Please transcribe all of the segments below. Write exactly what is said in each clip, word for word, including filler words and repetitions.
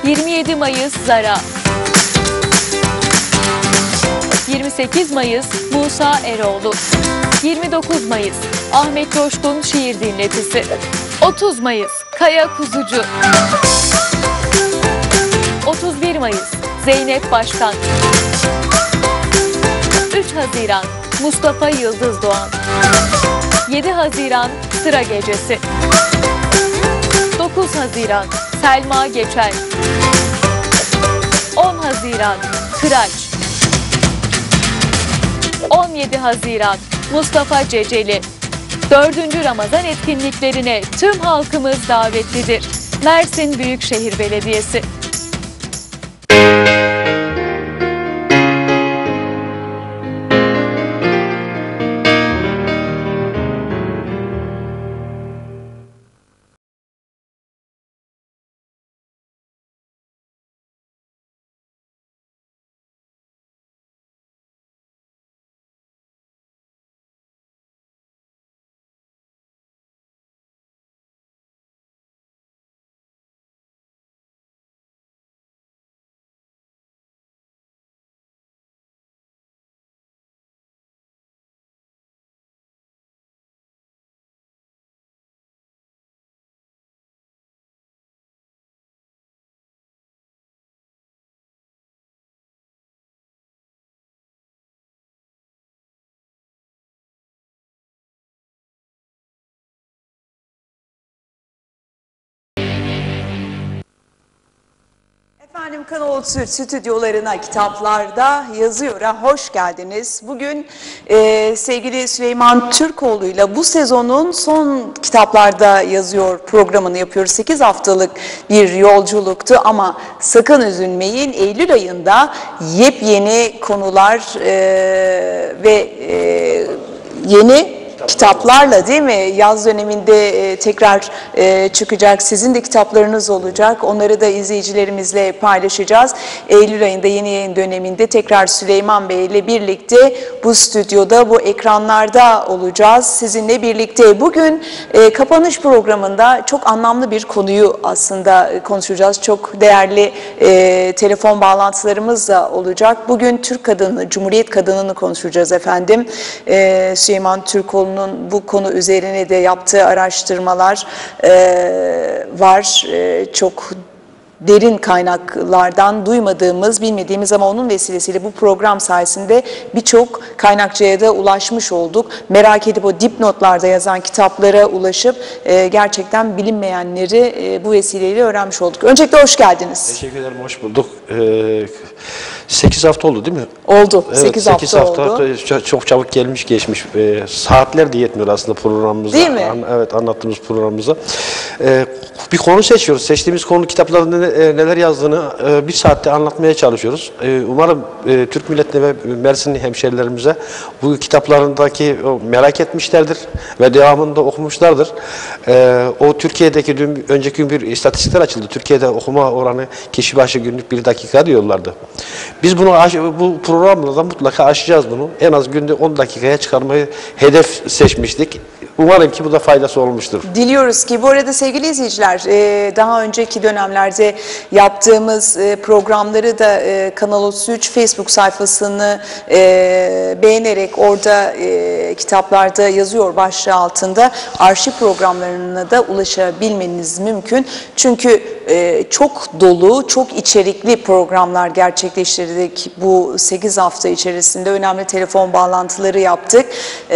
yirmi yedi Mayıs Zara, yirmi sekiz Mayıs Musa Eroğlu, yirmi dokuz Mayıs Ahmet Coşkun Şiir Dinletisi, otuz Mayıs Kaya Kuzucu, otuz bir Mayıs Zeynep Başkan, üç Haziran Mustafa Yıldız Doğan, yedi Haziran Sıra Gecesi, dokuz Haziran Selma Geçer, on Haziran Kıraç, on yedi Haziran Mustafa Ceceli. dördüncü Ramazan etkinliklerine tüm halkımız davetlidir. Mersin Büyükşehir Belediyesi. Efendim, Kanal otuz stüdyolarına kitaplarda yazıyor'a hoş geldiniz. Bugün e, sevgili Süleyman Türkoğlu ile bu sezonun son kitaplarda yazıyor programını yapıyoruz. sekiz haftalık bir yolculuktu ama sakın üzülmeyin, Eylül ayında yepyeni konular e, ve e, yeni kitaplarla, değil mi? Yaz döneminde e, tekrar e, çıkacak. Sizin de kitaplarınız olacak. Onları da izleyicilerimizle paylaşacağız. Eylül ayında yeni yayın döneminde tekrar Süleyman Bey ile birlikte bu stüdyoda, bu ekranlarda olacağız. Sizinle birlikte. Bugün e, kapanış programında çok anlamlı bir konuyu aslında konuşacağız. Çok değerli e, telefon bağlantılarımız da olacak. Bugün Türk kadını, Cumhuriyet kadınını konuşacağız efendim. E, Süleyman Türkoğlu bu konu üzerine de yaptığı araştırmalar e, var. E, çok derin kaynaklardan duymadığımız, bilmediğimiz ama onun vesilesiyle bu program sayesinde birçok kaynakçaya da ulaşmış olduk. Merak edip o dipnotlarda yazan kitaplara ulaşıp e, gerçekten bilinmeyenleri e, bu vesileyle öğrenmiş olduk. Öncelikle hoş geldiniz. Teşekkür ederim, hoş bulduk. Ee, sekiz hafta oldu değil mi? Oldu, evet, sekiz hafta, hafta oldu. Çok, çok çabuk gelmiş geçmiş. Ee, saatler de yetmiyor aslında programımıza. Değil mi? An, evet, anlattığımız programımıza. Ee, bir konu seçiyoruz. Seçtiğimiz konu kitaplarında ne, neler yazdığını e, bir saatte anlatmaya çalışıyoruz. E, umarım e, Türk milletine ve Mersinli hemşerilerimize bu kitaplarındaki o, merak etmişlerdir ve devamında okumuşlardır. E, o Türkiye'deki dün, önceki gün bir istatistikler açıldı. Türkiye'de okuma oranı kişi başı günlük bir dakika diyorlardı. Biz bunu bu programla da mutlaka aşacağız bunu. En az günde on dakikaya çıkarmayı hedef seçmiştik. Umarım ki bu da faydası olmuştur. Diliyoruz ki. Bu arada sevgili izleyiciler, daha önceki dönemlerde yaptığımız programları da Kanal otuz üç Facebook sayfasını beğenerek orada kitaplarda yazıyor başlığı altında arşiv programlarına da ulaşabilmeniz mümkün. Çünkü çok dolu, çok içerikli programlar gerçekleştirdik. Bu sekiz hafta içerisinde önemli telefon bağlantıları yaptık.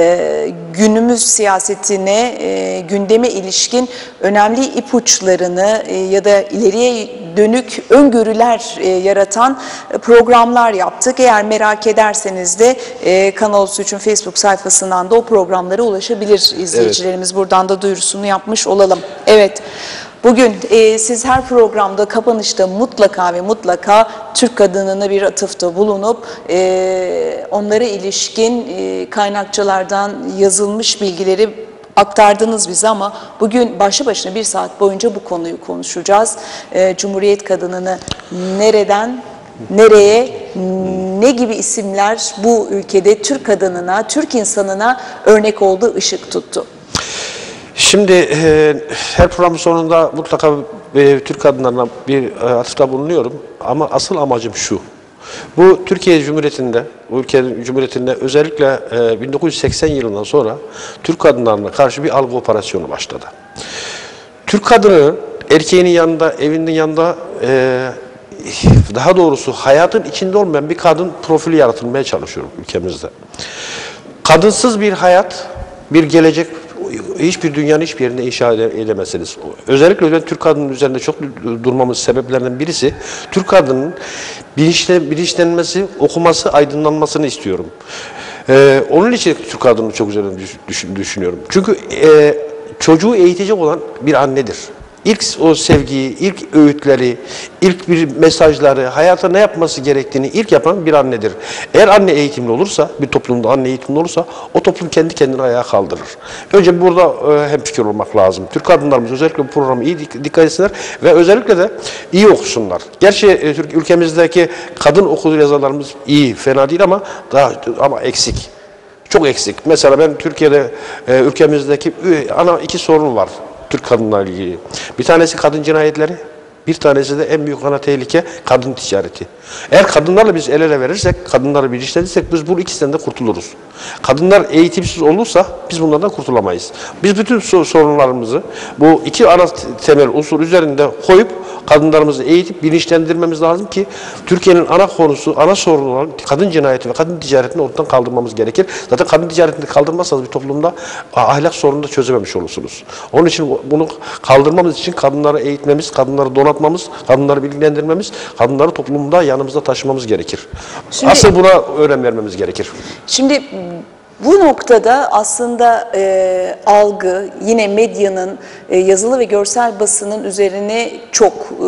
Günümüz siyasetine, gündeme ilişkin önemli ipuçlarını ya da ileriye dönük öngörüler yaratan programlar yaptık. Eğer merak ederseniz de Kanal otuz üçün Facebook sayfasından da o programlara ulaşabilir izleyicilerimiz. Evet. Buradan da duyurusunu yapmış olalım. Evet. Bugün e, siz her programda kapanışta mutlaka ve mutlaka Türk kadınına bir atıfta bulunup e, onlara ilişkin e, kaynakçalardan yazılmış bilgileri aktardınız bize ama bugün başlı başına bir saat boyunca bu konuyu konuşacağız. E, Cumhuriyet kadınını nereden nereye, ne gibi isimler bu ülkede Türk kadınına, Türk insanına örnek oldu, ışık tuttu? Şimdi e, her programın sonunda mutlaka e, Türk kadınlarına bir e, atıfta bulunuyorum. Ama asıl amacım şu. Bu Türkiye Cumhuriyeti'nde, bu ülke Cumhuriyeti'nde özellikle e, bin dokuz yüz seksen yılından sonra Türk kadınlarına karşı bir algı operasyonu başladı. Türk kadını erkeğinin yanında, evinin yanında, e, daha doğrusu hayatın içinde olmayan bir kadın profili yaratılmaya çalışıyor ülkemizde. Kadınsız bir hayat, bir gelecek hiçbir dünyanın hiçbir yerinde inşa edemezsiniz. Özellikle ben Türk kadının üzerinde çok durmamız sebeplerinden birisi, Türk kadının bilinçlen, bilinçlenmesi, okuması, aydınlanmasını istiyorum. Ee, onun için Türk kadını çok üzerinde düşün, düşünüyorum. Çünkü e, çocuğu eğitecek olan bir annedir. İlk o sevgiyi, ilk öğütleri, ilk bir mesajları, hayata ne yapması gerektiğini ilk yapan bir annedir. Eğer anne eğitimli olursa, bir toplumda anne eğitimli olursa o toplum kendi kendine ayağa kaldırır. Önce burada e, hemfikir olmak lazım. Türk kadınlarımız özellikle bu programa iyi dikkat etsinler ve özellikle de iyi okusunlar. Gerçi e, Türk ülkemizdeki kadın okur yazarlarımız iyi, fena değil ama daha ama eksik. Çok eksik. Mesela ben Türkiye'de e, ülkemizdeki e, ana iki sorun var. Türk kadınlarla ilgili. Bir tanesi kadın cinayetleri, bir tanesi de en büyük ana tehlike kadın ticareti. Eğer kadınlarla biz el ele verirsek, kadınları bilinçlenirsek biz bu ikisinden de kurtuluruz. Kadınlar eğitimsiz olursa biz bunlardan kurtulamayız. Biz bütün sorunlarımızı bu iki ana temel unsur üzerinde koyup kadınlarımızı eğitip bilinçlendirmemiz lazım ki Türkiye'nin ana konusu, ana sorunu olan kadın cinayeti ve kadın ticaretini ortadan kaldırmamız gerekir. Zaten kadın ticaretini kaldırmazsanız bir toplumda ahlak sorununu da çözememiş olursunuz. Onun için bunu kaldırmamız için kadınları eğitmemiz, kadınları donatmamız, kadınları bilgilendirmemiz, kadınları toplumda yanımızda taşımamız gerekir. Şimdi, asıl buna önem vermemiz gerekir. Şimdi bu noktada aslında e, algı, yine medyanın, e, yazılı ve görsel basının üzerine çok e,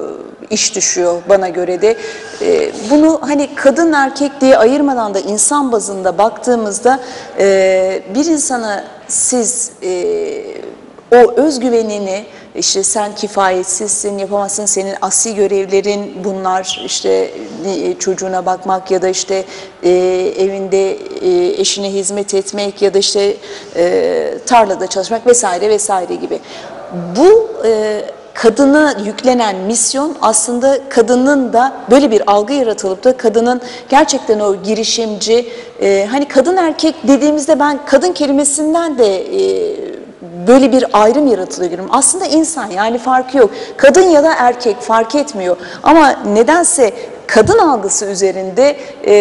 iş düşüyor bana göre de. E, bunu hani kadın erkek diye ayırmadan da insan bazında baktığımızda e, bir insana siz e, o özgüvenini, İşte sen kifayetsizsin, yapamazsın, senin asli görevlerin bunlar, işte çocuğuna bakmak ya da işte e, evinde e, eşine hizmet etmek ya da işte e, tarlada çalışmak vesaire vesaire gibi. Bu e, kadına yüklenen misyon aslında kadının da böyle bir algı yaratılıp da kadının gerçekten o girişimci, e, hani kadın erkek dediğimizde ben kadın kelimesinden de e, böyle bir ayrım yaratılıyor görüyorum. Aslında insan, yani farkı yok. Kadın ya da erkek fark etmiyor. Ama nedense kadın algısı üzerinde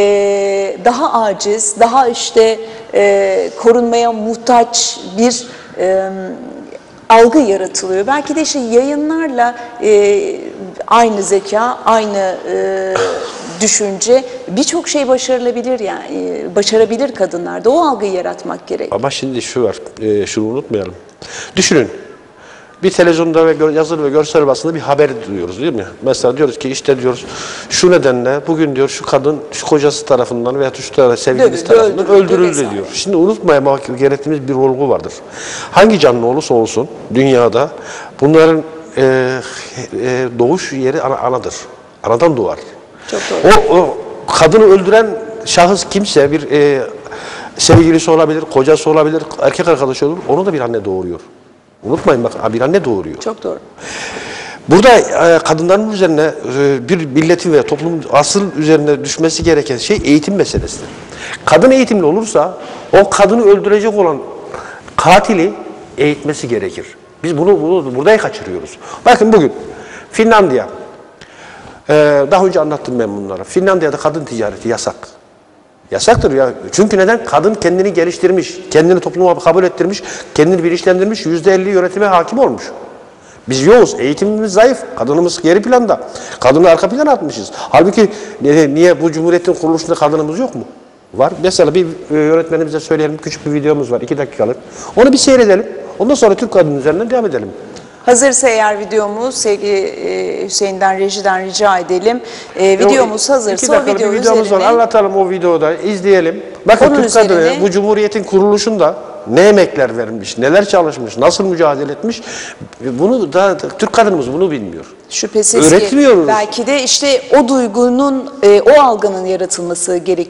e, daha aciz, daha işte e, korunmaya muhtaç bir e, algı yaratılıyor. Belki de işte yayınlarla e, aynı zeka, aynı e, düşünce, birçok şey başarılabilir, yani başarabilir kadınlarda. O algıyı yaratmak gerek. Ama şimdi şu var, e, şunu unutmayalım. Düşünün, bir televizyonda ve yazılı ve görsel basında bir haber duyuyoruz değil mi? Mesela diyoruz ki işte diyoruz şu nedenle bugün diyor şu kadın şu kocası tarafından veya şu tarafından, sevgilisi tarafından öldürüldü diyor. Şimdi unutmamak gerektiğimiz bir olgu vardır. Hangi canlı olursa olsun dünyada bunların e, e, doğuş yeri ana, anadır. Anadan doğar. Çok doğru. O, o kadını öldüren şahıs kimse bir e, sevgilisi olabilir, kocası olabilir, erkek arkadaşı olur. Onu da bir anne doğuruyor. Unutmayın bak, bir anne doğuruyor. Çok doğru. Burada e, kadınların üzerine e, bir milletin ve toplumun asıl üzerine düşmesi gereken şey eğitim meselesidir. Kadın eğitimli olursa o kadını öldürecek olan katili eğitmesi gerekir. Biz bunu, bunu burada kaçırıyoruz. Bakın bugün Finlandiya. Ee, daha önce anlattım ben bunları. Finlandiya'da kadın ticareti yasak. Yasaktır ya. Çünkü neden? Kadın kendini geliştirmiş, kendini topluma kabul ettirmiş, kendini bilinçlendirmiş, yüzde elli yönetime hakim olmuş. Biz yokuz, eğitimimiz zayıf, kadınımız geri planda. Kadını arka plana atmışız. Halbuki niye, niye bu Cumhuriyet'in kuruluşunda kadınımız yok mu? Var. Mesela bir yönetmenimize söyleyelim, küçük bir videomuz var, iki dakikalık. Onu bir seyredelim. Ondan sonra Türk kadının üzerinden devam edelim. Hazırsa eğer videomuz, sevgili e, Hüseyin'den, rejiden rica edelim. E, videomuz hazırsa o video videomuz üzerine... var. Anlatalım o videoda, izleyelim. Bakın Türk üzerine... kadını bu Cumhuriyet'in kuruluşunda ne emekler vermiş, neler çalışmış, nasıl mücadele etmiş. Bunu da Türk kadınımız bunu bilmiyor. Şüphesiz ki belki de işte o duygunun, e, o algının yaratılması gerekiyor.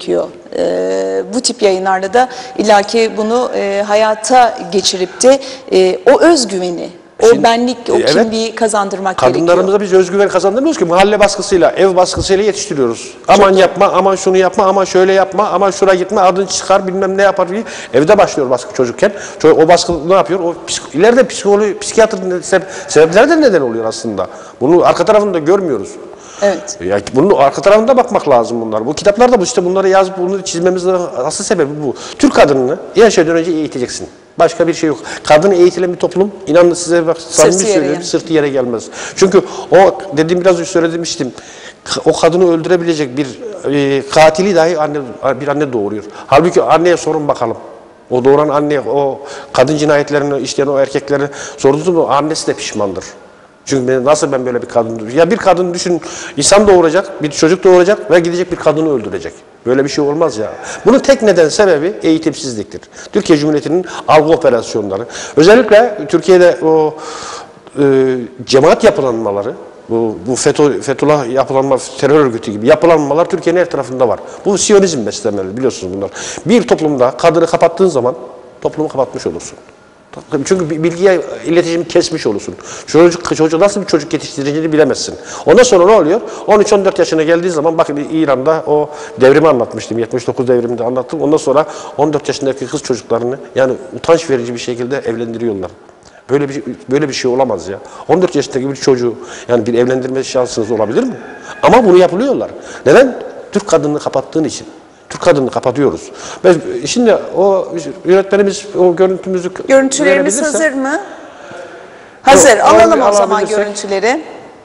e, bu tip yayınlarda da illaki bunu e, hayata geçirip de e, o özgüveni, o Şimdi, benlik, o evet, kimliği kazandırmak gerekiyor. Kadınlarımıza biz özgüven kazandırmıyoruz ki, mahalle baskısıyla, ev baskısıyla yetiştiriyoruz. Aman yapma, aman şunu yapma, aman şöyle yapma, aman şuraya gitme, adını çıkar, bilmem ne yapar diye. Evde başlıyor baskı çocukken. O baskı ne yapıyor? O psik ileride psikoloji, psikiyatri sebepleri de neden oluyor aslında. Bunu arka tarafında görmüyoruz. Evet. Ya bunun arka tarafında bakmak lazım bunlar. Bu kitaplarda bu işte bunları yazıp bunları çizmemizin asıl sebebi bu. Türk kadınını her şeyden önce eğiteceksin. Başka bir şey yok. Kadını eğitilen bir toplum, inanın size bak samimi söylüyorum, sırtı yere gelmez. Çünkü o dediğim biraz önce söylemiştim. O kadını öldürebilecek bir e, katili dahi anne, bir anne doğuruyor. Halbuki anneye sorun bakalım. O doğuran anne, o kadın cinayetlerini işleyen o erkekleri sorduğunuz zaman annesi de pişmandır. Çünkü ben, nasıl ben böyle bir kadın... Ya bir kadın düşün, insan doğuracak, bir çocuk doğuracak ve gidecek bir kadını öldürecek. Böyle bir şey olmaz ya. Bunun tek neden sebebi eğitimsizliktir. Türkiye Cumhuriyeti'nin algı operasyonları. Özellikle Türkiye'de o e, cemaat yapılanmaları, bu, bu FETÖ, Fethullah yapılanma, terör örgütü gibi yapılanmalar Türkiye'nin her tarafında var. Bu Siyonizm beslemeleri, biliyorsunuz bunlar. Bir toplumda kadını kapattığın zaman toplumu kapatmış olursun. Çünkü bilgiye iletişimi kesmiş olursun. Çocuk, çocuk nasıl bir çocuk yetiştireceğini bilemezsin. Ondan sonra ne oluyor? on üç on dört yaşına geldiği zaman, bakın İran'da o devrimi anlatmıştım. yetmiş dokuz devriminde anlattım. Ondan sonra on dört yaşındaki kız çocuklarını yani utanç verici bir şekilde evlendiriyorlar. Böyle bir böyle bir şey olamaz ya. on dört yaşındaki bir çocuğu yani bir evlendirme şansınız olabilir mi? Ama bunu yapılıyorlar. Neden? Türk kadınını kapattığın için. Türk kadını kapatıyoruz. Ben, şimdi o yönetmenimiz o görüntümüzü Görüntülerimiz hazır mı? Hazır. Yok, alalım o zaman görüntüleri.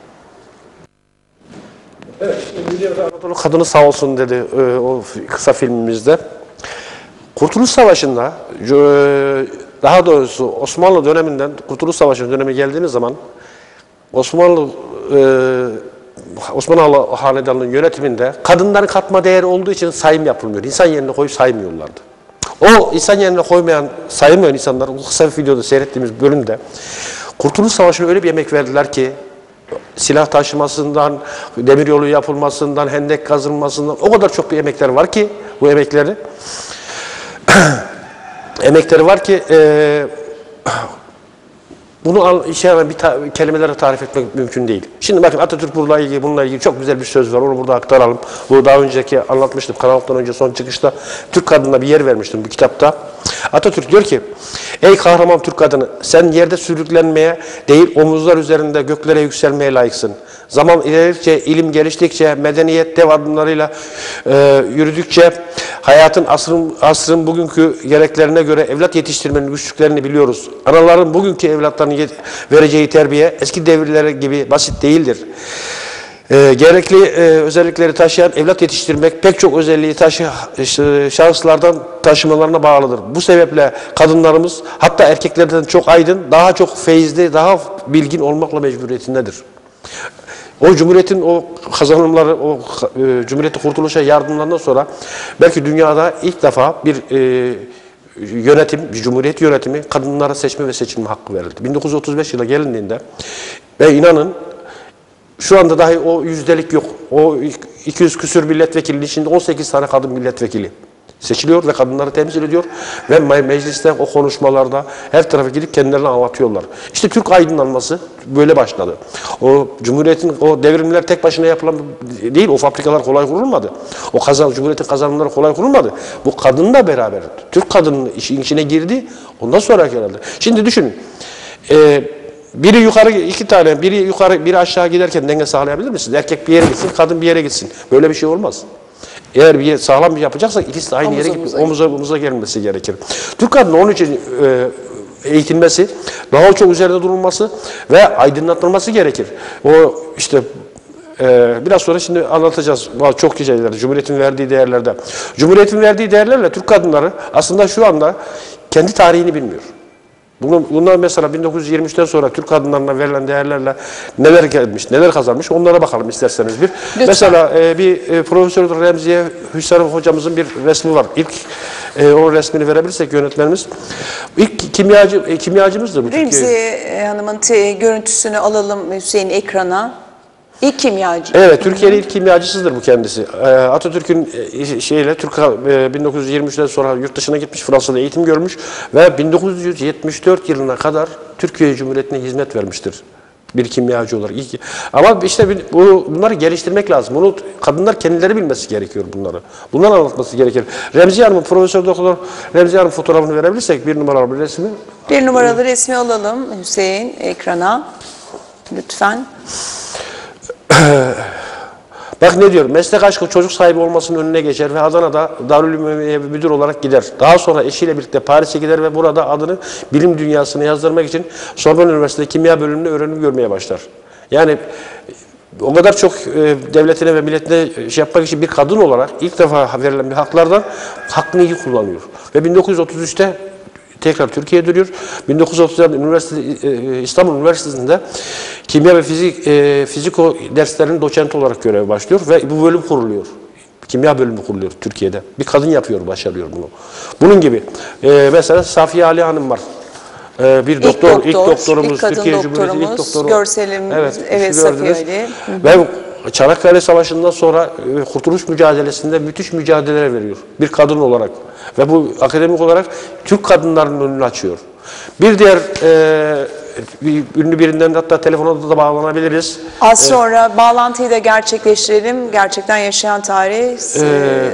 Evet, Anadolu kadını sağ olsun dedi e, o kısa filmimizde. Kurtuluş Savaşı'nda, e, daha doğrusu Osmanlı döneminden Kurtuluş Savaşı dönemi geldiğimiz zaman Osmanlı e, Osmanlı Hanedanlığı'nın yönetiminde kadınların katma değeri olduğu için sayım yapılmıyor. İnsan yerine koyup saymıyorlardı. O insan yerine koymayan, sayılmayan insanlar, bu kısa bir videoda seyrettiğimiz bölümde Kurtuluş Savaşı'na öyle bir emek verdiler ki silah taşımasından, demiryolu yapılmasından, hendek kazılmasından o kadar çok bir emekler var ki bu emekleri emekleri var ki e, bunu işe bir ta kelimelerle tarif etmek mümkün değil. Şimdi bakın Atatürk bununla ilgili, bununla ilgili çok güzel bir söz var. Onu burada aktaralım. Bu daha önceki anlatmıştım. Kanaldan önce son çıkışta Türk kadınına bir yer vermiştim bu kitapta. Atatürk diyor ki, ey kahraman Türk kadını, sen yerde sürüklenmeye değil omuzlar üzerinde göklere yükselmeye layıksın. Zaman ilerledikçe, ilim geliştikçe, medeniyet dev adımlarıyla e, yürüdükçe, hayatın asrın, asrın bugünkü gereklerine göre evlat yetiştirmenin güçlüklerini biliyoruz. Anaların bugünkü evlatlarının vereceği terbiye eski devirlere gibi basit değildir. E, gerekli e, özellikleri taşıyan evlat yetiştirmek pek çok özelliği taşı e, şahıslardan taşımalarına bağlıdır. Bu sebeple kadınlarımız hatta erkeklerden çok aydın, daha çok feyizli, daha bilgin olmakla mecburiyetindedir. O Cumhuriyet'in o kazanımları, o e, Cumhuriyet'in kurtuluşa yardımlarından sonra belki dünyada ilk defa bir e, yönetim, bir Cumhuriyet yönetimi kadınlara seçme ve seçilme hakkı verildi. bin dokuz yüz otuz beş yıla gelindiğinde ve inanın şu anda dahi o yüzdelik yok. O iki yüz küsür milletvekilinin içinde on sekiz tane kadın milletvekili seçiliyor ve kadınları temsil ediyor ve mecliste o konuşmalarda her tarafa gidip kendilerini anlatıyorlar. İşte Türk aydınlanması böyle başladı. O Cumhuriyet'in o devrimler tek başına yapılan değil, o fabrikalar kolay kurulmadı. O kazan, Cumhuriyet'in kazanımları kolay kurulmadı. Bu kadınla beraber Türk kadının işin içine girdi. Ondan sonra geldi. Şimdi düşünün. E, biri yukarı, iki tane, biri yukarı, biri aşağı giderken denge sağlayabilir misiniz? Erkek bir yere gitsin, kadın bir yere gitsin. Böyle bir şey olmaz. Eğer bir sağlam bir yapacaksak ikisi de aynı omuz, yere gidip omuza omuza gelmesi gerekir. Türk kadını onun için e, eğitilmesi, daha çok üzerinde durulması ve aydınlatılması gerekir. O işte e, biraz sonra şimdi anlatacağız çok şeyler Cumhuriyet'in verdiği değerlerde. Cumhuriyet'in verdiği değerlerle Türk kadınları aslında şu anda kendi tarihini bilmiyor. Bunlar mesela bin dokuz yüz yirmi üçten sonra Türk kadınlarına verilen değerlerle neler gelmiş, neler kazanmış onlara bakalım isterseniz bir. Lütfen. Mesela e, bir e, Profesör Remziye Hüseyin hocamızın bir resmi var. İlk e, o resmini verebilirsek yönetmenimiz. İlk kimyacı e, kimyacımızdır bu. Remziye Hanım'ın görüntüsünü alalım Hüseyin ekrana. İlk kimyacı. Evet, Türkiye'nin ilk kimyacısıdır bu kendisi. Ee, Atatürk'ün e, şeyle Türk e, bin dokuz yüz yirmi üçten sonra yurt dışına gitmiş, Fransa'da eğitim görmüş ve bin dokuz yüz yetmiş dört yılına kadar Türkiye Cumhuriyeti'ne hizmet vermiştir. Bir kimyacı olarak. İyi ki. Ama işte bu, bunları geliştirmek lazım. Bunu kadınlar kendileri bilmesi gerekiyor bunları. Bunları anlatması gerekir. Remziye Hanım'ın, Profesör Doktor Remziye Hanım fotoğrafını verebilirsek bir numaralı bir resmi. Bir numaralı resmi alalım Hüseyin ekrana. Lütfen. Bak ne diyor, meslek aşkı çocuk sahibi olmasının önüne geçer ve Adana'da Darülümümiye müdür olarak gider. Daha sonra eşiyle birlikte Paris'e gider ve burada adını bilim dünyasına yazdırmak için Sorbonne Üniversitesi Kimya Bölümünde öğrenim görmeye başlar. Yani o kadar çok e, devletine ve milletine şey yapmak için bir kadın olarak ilk defa verilen bir haklardan hakkını iyi kullanıyor. Ve bin dokuz yüz otuz üçte tekrar Türkiye'ye dönüyor. bin dokuz yüz otuz dörtte Üniversite, İstanbul Üniversitesi'nde kimya ve fizik e, fiziko derslerinin doçenti olarak göreve başlıyor ve bu bölüm kuruluyor. Kimya bölümü kuruluyor Türkiye'de. Bir kadın yapıyor, başarıyor bunu. Bunun gibi. E, mesela Safiye Ali Hanım var. E, bir doktor, doktor, ilk doktorumuz, ilk kadın Türkiye Cumhuriyeti ilk doktoru. Görselimiz, evet, evet Safiye Ali. Ve Çanakkale Savaşı'ndan sonra e, Kurtuluş mücadelesinde müthiş mücadeleler veriyor. Bir kadın olarak. Ve bu akademik olarak Türk kadınlarının önünü açıyor. Bir diğer e, bir, ünlü birinden hatta telefona da bağlanabiliriz. Az sonra ee, bağlantıyı da gerçekleştirelim. Gerçekten yaşayan tarih. E,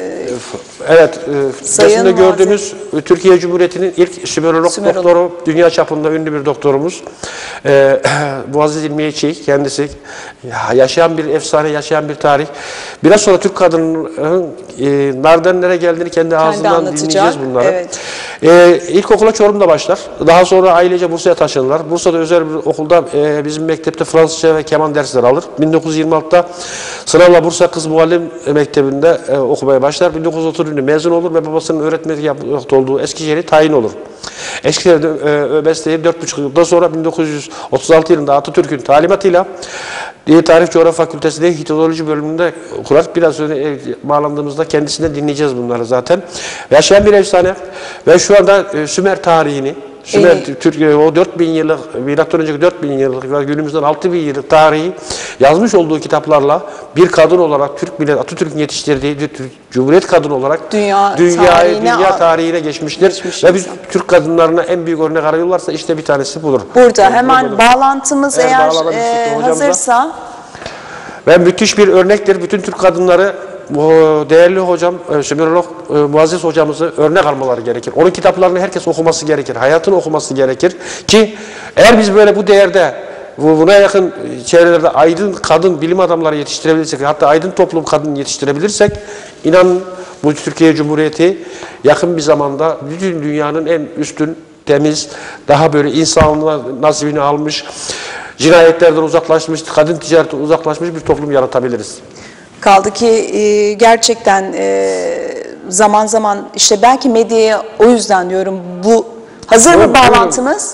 evet, e, resimde gördüğümüz Türkiye Cumhuriyeti'nin ilk Sümerolog doktoru, dünya çapında ünlü bir doktorumuz. E, Muazzez İlmiye Çiğ, kendisi yaşayan bir efsane, yaşayan bir tarih. Biraz sonra Türk kadının e, nereden nereye geldiğini kendi ağzından kendi dinleyeceğiz bunları. Evet. E, ilkokula Çorum'da başlar. Daha sonra ailece Bursa'ya taşınırlar. Bursa'da özel bir okulda e, bizim mektepte Fransızca ve keman dersleri alır. bin dokuz yüz yirmi altıda sınavla Bursa Kız Muallim Mektebi'nde e, okumaya başlar. bin dokuz yüz otuz birde mezun olur ve babasının öğretmenlik yapmakta olduğu Eskişehir'e tayin olur. Eskişehir'de e, mesleği dört buçuk yılda sonra bin dokuz yüz otuz altı yılında Atatürk'ün talimatıyla Tarih Coğrafya Fakültesi'nde Hidroloji bölümünde kurar. Biraz önce e, bağlandığımızda kendisinden dinleyeceğiz bunları zaten. Yaşayan bir efsane ve şu anda e, Sümer tarihini, Sümer evet. Türkiye o dört bin yıllık, milattan önceki dört bin yıllık ve günümüzden altı bin yıllık tarihi yazmış olduğu kitaplarla bir kadın olarak Türk millet Atatürk'ün yetiştirdiği bir Cumhuriyet kadını olarak dünya, dünyayı, tarihine, dünya tarihine geçmiştir. Geçmiş ve biz Türk kadınlarına en büyük örnek arıyorlarsa işte bir tanesi budur. Burada yani hemen burada bağlantımız eğer, eğer e, hazırsa. Ve müthiş bir örnektir. Bütün Türk kadınları bu değerli hocam, Sümerolog e, Muazzez hocamızı örnek almaları gerekir. Onun kitaplarını herkes okuması gerekir. Hayatını okuması gerekir ki eğer biz böyle bu değerde buna yakın çevrelerde aydın kadın bilim adamları yetiştirebilirsek, hatta aydın toplum kadın yetiştirebilirsek inanın bu Türkiye Cumhuriyeti yakın bir zamanda bütün dünyanın en üstün, temiz, daha böyle insanlığa nasibini almış, cinayetlerden uzaklaşmış, kadın ticaretinden uzaklaşmış bir toplum yaratabiliriz. Kaldı ki e, gerçekten e, zaman zaman işte belki medyaya o yüzden diyorum bu hazır mı bağlantımız?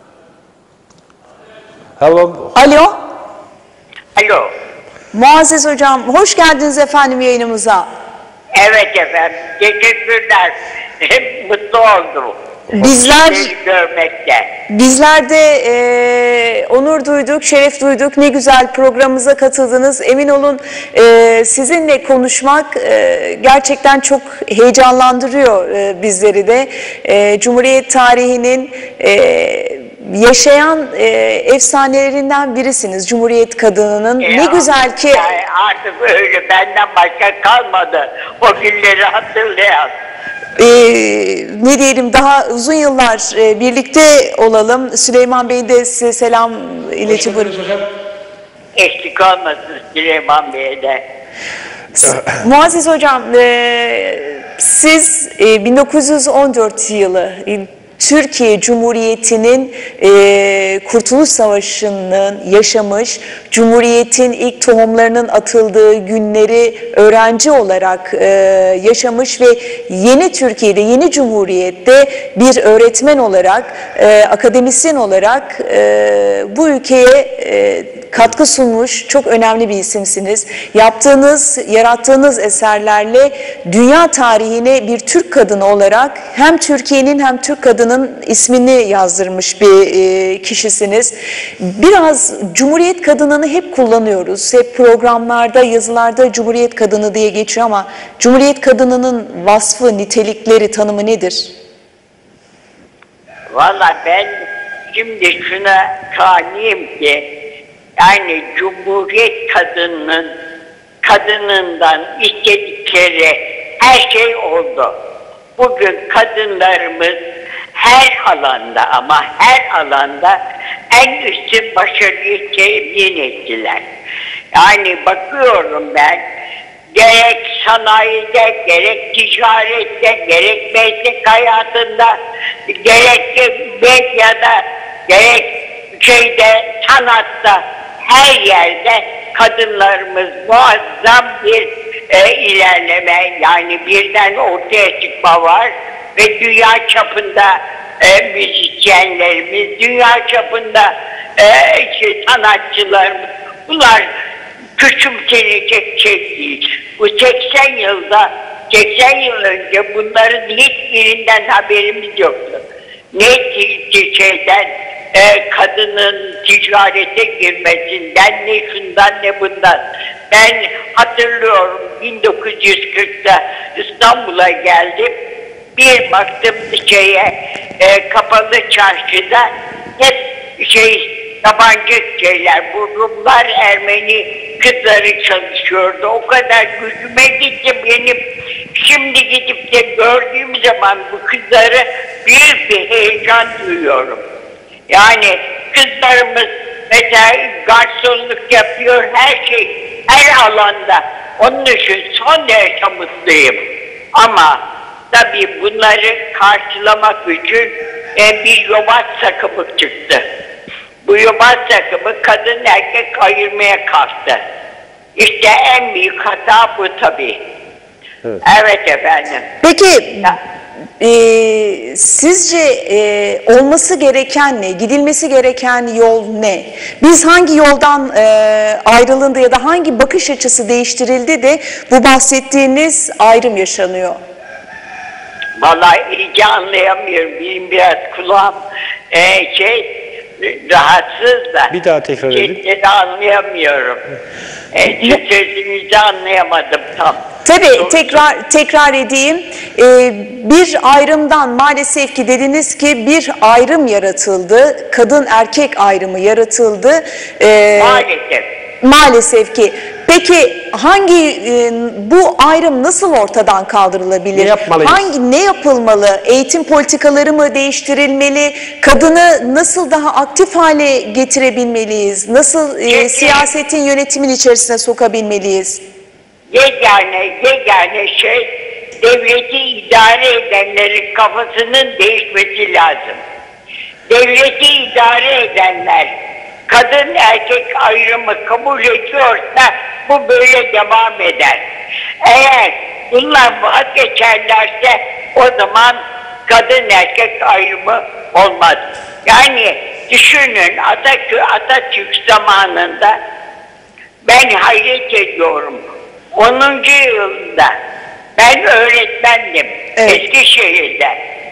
Hello. Alo. Alo. Muazzez hocam hoş geldiniz efendim yayınımıza. Evet efendim. Teşekkürler. Hep mutlu oldum. Bizler görmekte. Bizler de e, onur duyduk, şeref duyduk. Ne güzel programımıza katıldınız. Emin olun e, sizinle konuşmak e, gerçekten çok heyecanlandırıyor e, bizleri de. E, Cumhuriyet tarihinin e, yaşayan e, efsanelerinden birisiniz. Cumhuriyet kadınının. E, ne güzel ki. Yani artık öyle benden başka kalmadı. O günleri hatırlayan. Ee, ne diyelim daha uzun yıllar e, birlikte olalım. Süleyman Bey'in de size selam ileti buyurun. Eksik olmasın Süleyman Bey'e de. Muazzez hocam e, siz e, bin dokuz yüz on dört yılı e, Türkiye Cumhuriyeti'nin e, Kurtuluş Savaşı'nın yaşamış, Cumhuriyet'in ilk tohumlarının atıldığı günleri öğrenci olarak e, yaşamış ve yeni Türkiye'de, yeni Cumhuriyet'te bir öğretmen olarak, e, akademisyen olarak e, bu ülkeye e, katkı sunmuş çok önemli bir isimsiniz. Yaptığınız, yarattığınız eserlerle dünya tarihine bir Türk kadını olarak hem Türkiye'nin hem Türk kadının kadının ismini yazdırmış bir e, kişisiniz. Biraz Cumhuriyet kadınını hep kullanıyoruz. Hep programlarda, yazılarda Cumhuriyet kadını diye geçiyor ama Cumhuriyet kadınının vasfı, nitelikleri, tanımı nedir? Valla ben şimdi şuna kaniyim ki yani Cumhuriyet kadının kadınından istedikleri her şey oldu. Bugün kadınlarımız her alanda ama her alanda en üstün başarıyı temin ettiler. Yani bakıyorum ben gerek sanayide, gerek ticarette, gerek meslek hayatında, gerek medyada, gerek şeyde, sanatta, her yerde kadınlarımız muazzam bir e, ilerleme, yani birden ortaya çıkma var ve dünya çapında e, müzisyenlerimiz, dünya çapında e, şey, sanatçılarımız, bunlar küçümsenecek şey değil. Bu seksen yılda, seksen yıl önce bunların hiçbirinden haberimiz yoktu. Ne şeyden, e, kadının ticarete girmesinden, ne şundan ne bundan. Ben hatırlıyorum bin dokuz yüz kırkta İstanbul'a geldim. Bir baktım şeye, e, kapalı çarşıda hep şey, yabancı şeyler, bu Rumlar, Ermeni kızları çalışıyordu. O kadar gücüme gitti benim. Şimdi gidip de gördüğüm zaman bu kızları büyük bir heyecan duyuyorum. Yani kızlarımız mesela garsonluk yapıyor, her şey, her alanda. Onun için son derece mutluyum. Ama tabii bunları karşılamak için e, bir yobaz takımı çıktı. Bu yobaz takımı kadın erkek ayırmaya kalktı. İşte en büyük hata bu tabii. Evet, evet efendim. Peki e, sizce e, olması gereken ne? Gidilmesi gereken yol ne? Biz hangi yoldan e, ayrılındı ya da hangi bakış açısı değiştirildi de bu bahsettiğiniz ayrım yaşanıyor? Vallahi iyice anlayamıyorum. Benim biraz kulağım e, şey rahatsız da. Bir daha tekrar edin. Ciddi anlayamıyorum. E, sözünüzü anlayamadım tam. Tabii tekrar tekrar edeyim. Ee, bir ayrımdan maalesef ki dediniz ki bir ayrım yaratıldı. Kadın erkek ayrımı yaratıldı. Ee, Maalesef. Maalesef ki. Peki hangi e, bu ayrım nasıl ortadan kaldırılabilir? Ne yapmalıyız? Hangi ne yapılmalı? Eğitim politikaları mı değiştirilmeli? Kadını nasıl daha aktif hale getirebilmeliyiz? Nasıl e, siyasetin yönetimin içerisine sokabilmeliyiz? Yegane, yegane şey devleti idare edenlerin kafasının değişmesi lazım. Devleti idare edenler kadın erkek ayrımı kabul ediyorsa bu böyle devam eder. Eğer bunlar vazgeçerlerse o zaman kadın erkek ayrımı olmaz. Yani düşünün Atatürk, Atatürk zamanında ben hayret ediyorum. onuncu yılında ben öğretmendim, evet. Eskişehir'de.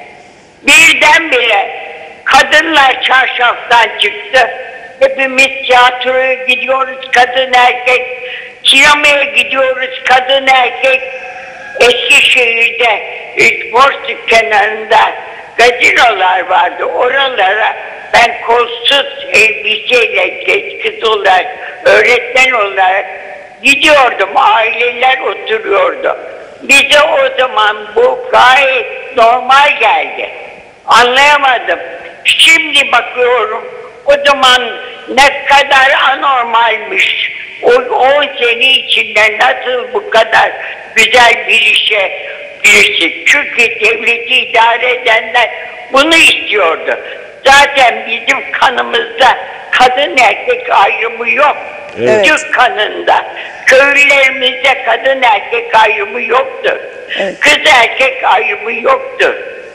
Birdenbire kadınlar çarşaftan çıktı. Hepimiz tiyatroya gidiyoruz kadın erkek, sinemaya gidiyoruz kadın erkek. Eskişehir'de Borsuk kenarında gazinolar vardı. Oralara ben kolsuz elbiseyle genç kız olarak, öğretmen olarak gidiyordum. Aileler oturuyordu. Bize o zaman bu gayet normal geldi. Anlayamadım. Şimdi bakıyorum o zaman ne kadar anormalmiş. O on sene içinde nasıl bu kadar güzel bir işe giriştik. Çünkü devleti idare edenler bunu istiyordu. Zaten bizim kanımızda kadın erkek ayrımı yok. Evet. Türk kanında. Köylülerimizde kadın erkek ayrımı yoktur. Evet. Kız erkek ayrımı yoktur.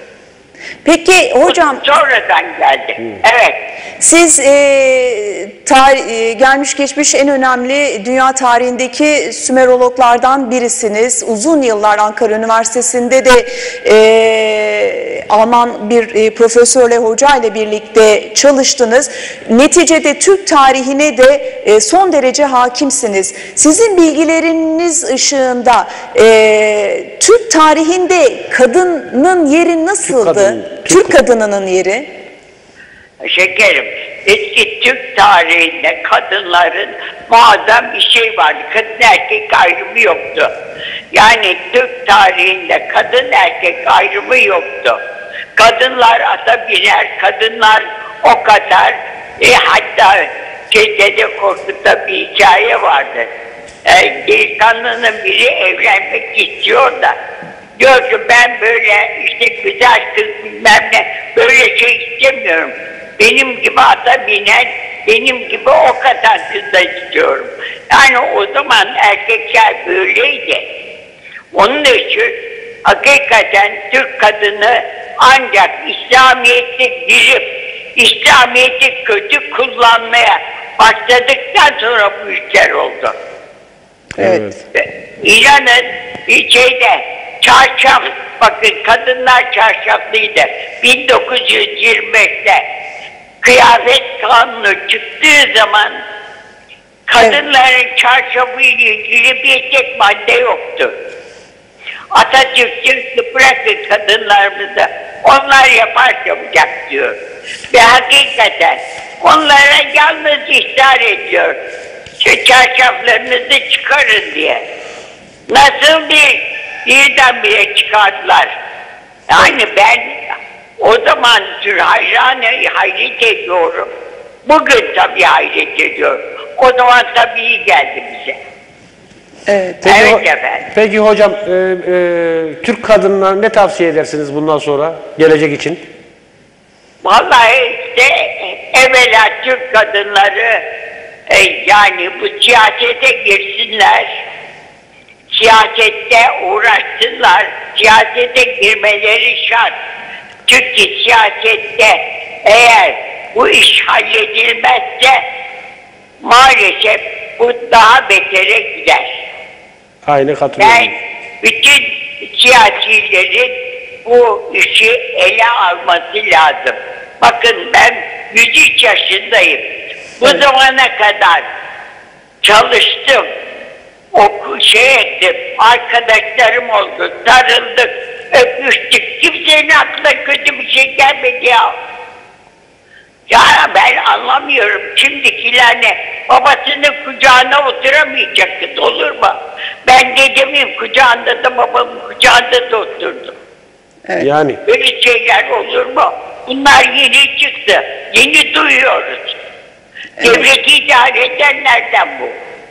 Peki hocam. Sonradan geldi. Hmm. Evet. Siz e, tar e, gelmiş geçmiş en önemli dünya tarihindeki Sümerologlardan birisiniz. Uzun yıllar Ankara Üniversitesi'nde de e, Alman bir e, profesörle, hoca ile birlikte çalıştınız. Neticede Türk tarihine de e, son derece hakimsiniz. Sizin bilgileriniz ışığında e, Türk tarihinde kadının yeri nasıldı? Türk, kadın, Türk, Türk kadınının yeri? Şekerim, eski Türk tarihinde kadınların muazzam bir şey vardı. Kadın erkek ayrımı yoktu. Yani Türk tarihinde kadın erkek ayrımı yoktu. Kadınlar ata biner, kadınlar o kadar. E, hatta Dede Korkut'ta bir hikaye vardı. E, delikanlının biri evlenmek istiyor da diyor ki ben böyle işte güzel kız bilmem ne böyle şey istemiyorum. Benim gibi ata binen, benim gibi o kadar kız da istiyorum. Yani o zaman erkekler böyleydi. Onun için hakikaten Türk kadını ancak İslamiyet'i bilip, İslamiyet'i kötü kullanmaya başladıktan sonra bu işler oldu. Evet. İnanın bir şeyde çarşaf, bakın kadınlar çarşaflıydı. bin dokuz yüz yirmi beşte kıyafet kanunu çıktığı zaman kadınların evet. çarşafı ile ilgili bir tek madde yoktu. Atatürk çıktı, bırakın kadınlarımızı, onlar yapar yapacak diyor. Ve hakikaten onlara yalnız ihtar ediyor. Şu çarşaflarınızı çıkarın diye. Nasıl bir birdenbire çıkardılar. Yani ben o zaman hayranı hayret ediyorum. Bugün tabii hayret ediyorum. O zaman tabii iyi geldi bize. Evet, peki, evet efendim. Peki hocam, e, e, Türk kadınlarına ne tavsiye edersiniz bundan sonra, gelecek için? Vallahi işte evvela Türk kadınları e, yani bu siyasete girsinler. Siyasette uğraşsınlar. Siyasete girmeleri şart. Çünkü siyasette eğer bu iş halledilmezse maalesef bu daha betere gider. Aynı katılıyorum. Ben bütün siyasilerin bu işi ele alması lazım. Bakın ben yüz üç yaşındayım. Bu evet. zamana kadar çalıştım. Oku şey ettim. Arkadaşlarım oldu. Sarıldık. Öpüştük. Kimsenin aklına kötü bir şey gelmedi ya. Ya ben anlamıyorum. Şimdikiler ne? Babasının kucağına oturamayacak kız olur mu? Ben dedemin kucağında da babamın kucağında da oturdum. Evet. Yani. Böyle şeyler olur mu? Bunlar yeni çıktı. Yeni duyuyoruz. Evet. Devleti idare edenlerden bu.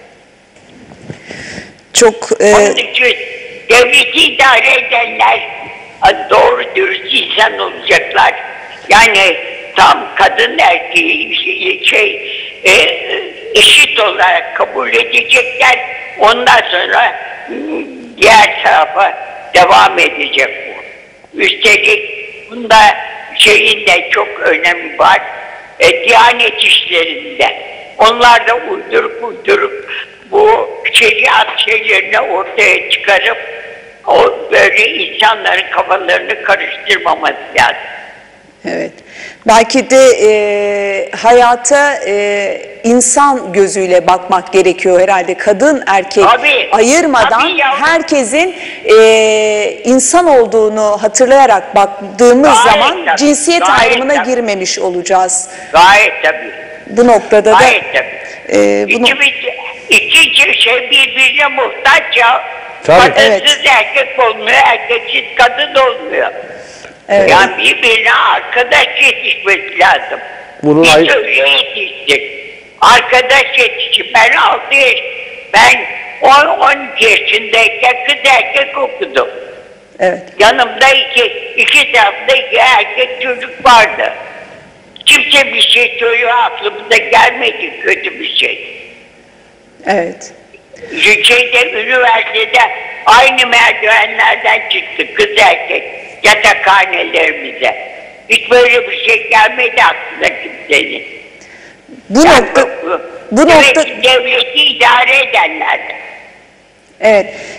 Çok... E... Onun için devleti idare edenler doğru dürüst insan olacaklar. Yani tam kadın erkeği şey, şey e, eşit olarak kabul edecekler. Ondan sonra diğer tarafa devam edecek bu. Üstelik bunda şeyin de çok önemi var. E, Diyanet işlerinde. Onlar da uydurup uydurup bu şeriat şeylerini ortaya çıkarıp o böyle insanların kafalarını karıştırmaması lazım. Evet. Belki de e, hayata e, insan gözüyle bakmak gerekiyor herhalde. Kadın erkek tabii, ayırmadan tabii herkesin e, insan olduğunu hatırlayarak baktığımız gayet zaman tabii, cinsiyet ayrımına tabii. girmemiş olacağız. Gayet tabii. Bu noktada gayet da tabii. e, bunu... İki, iki şey birbirine muhtaç ya. Tabii. Kadınsız Evet. erkek olmuyor, erkeksiz kadın olmuyor. Evet. Yani birbirine arkadaş yetişmesi lazım. Bunun Biz ay- öyle yetiştik. Arkadaş yetiştik. Ben altı yaş, ben on on iki yaşındayken kız erkek okudum. Evet. Yanımda iki, iki tarafta iki erkek çocuk vardı. Kimse bir şey söylüyor, aklımıza gelmedi kötü bir şey. Evet. Şeyde, üniversitede aynı merdivenlerden çıktı kız erkek yatakhanelerimize. Hiç böyle bir şey gelmedi aklına kimsenin. Bu Yani nokta bu, bu demek nokta ki devleti idare edenlerden. evet.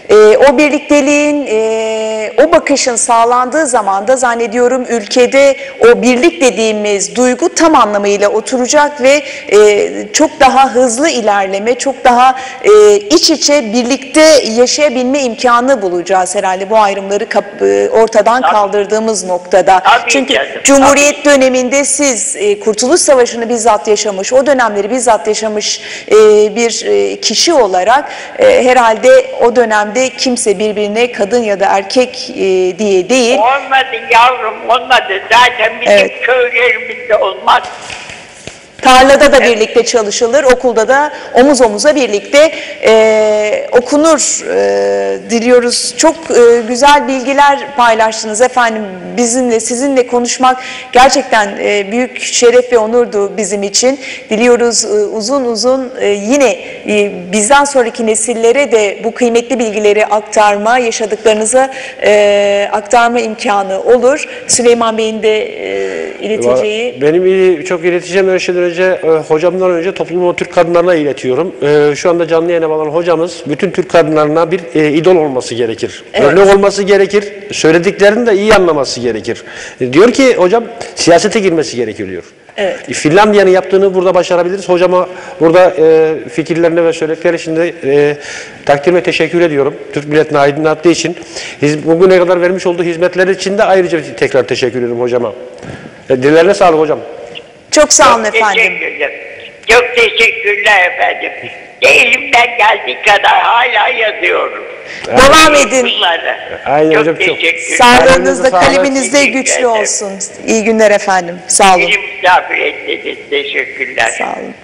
E, o birlikteliğin, e, o bakışın sağlandığı zaman da zannediyorum ülkede o birlik dediğimiz duygu tam anlamıyla oturacak ve e, çok daha hızlı ilerleme, çok daha e, iç içe birlikte yaşayabilme imkanı bulacağız herhalde bu ayrımları kap- e, ortadan Tabii. kaldırdığımız noktada. Tabii Çünkü canım, Cumhuriyet döneminde siz e, Kurtuluş Savaşı'nı bizzat yaşamış, o dönemleri bizzat yaşamış e, bir e, kişi olarak e, herhalde o dönemde kimse birbirine kadın ya da erkek e, diye değil. Olmadı yavrum, olmadı. Zaten bizim Evet. köylerimizde olmaz. Tarlada da birlikte çalışılır, okulda da omuz omuza birlikte e, okunur e, diliyoruz. Çok e, güzel bilgiler paylaştınız efendim. Bizimle, sizinle konuşmak gerçekten e, büyük şeref ve onurdu bizim için. Diliyoruz e, uzun uzun e, yine e, bizden sonraki nesillere de bu kıymetli bilgileri aktarma, yaşadıklarınıza e, aktarma imkanı olur. Süleyman Bey'in de e, ileteceği... Benim çok ileteceğim her şeyden önce e, hocamdan önce toplumu Türk kadınlarına iletiyorum. E, şu anda canlı yayına bağlanan hocamız bütün Türk kadınlarına bir e, idol olması gerekir. Evet. Örnek olması gerekir. Söylediklerini de iyi anlaması gerekir. E, diyor ki hocam siyasete girmesi gerekiyor diyor. Evet. E, Finlandiya'nın yaptığını burada başarabiliriz. Hocama burada e, fikirlerine ve söyledikleri için de e, takdir ve teşekkür ediyorum. Türk milletine aydınlattığı için. Hiz, bugüne kadar vermiş olduğu hizmetler için de ayrıca tekrar teşekkür ediyorum hocama. E, dillerine sağlık hocam. Çok sağ olun Çok efendim. teşekkürler. Çok teşekkürler efendim. Elimden geldiği kadar hala yazıyorum. Devam edin. Bunları. Aynen çok hocam, çok- teşekkürler. Sağlığınız da Sağlık. kaleminizde Teşekkür güçlü ederim. olsun. İyi günler efendim. Sağ olun. Beni misafir ettiniz. Teşekkürler. Sağ olun.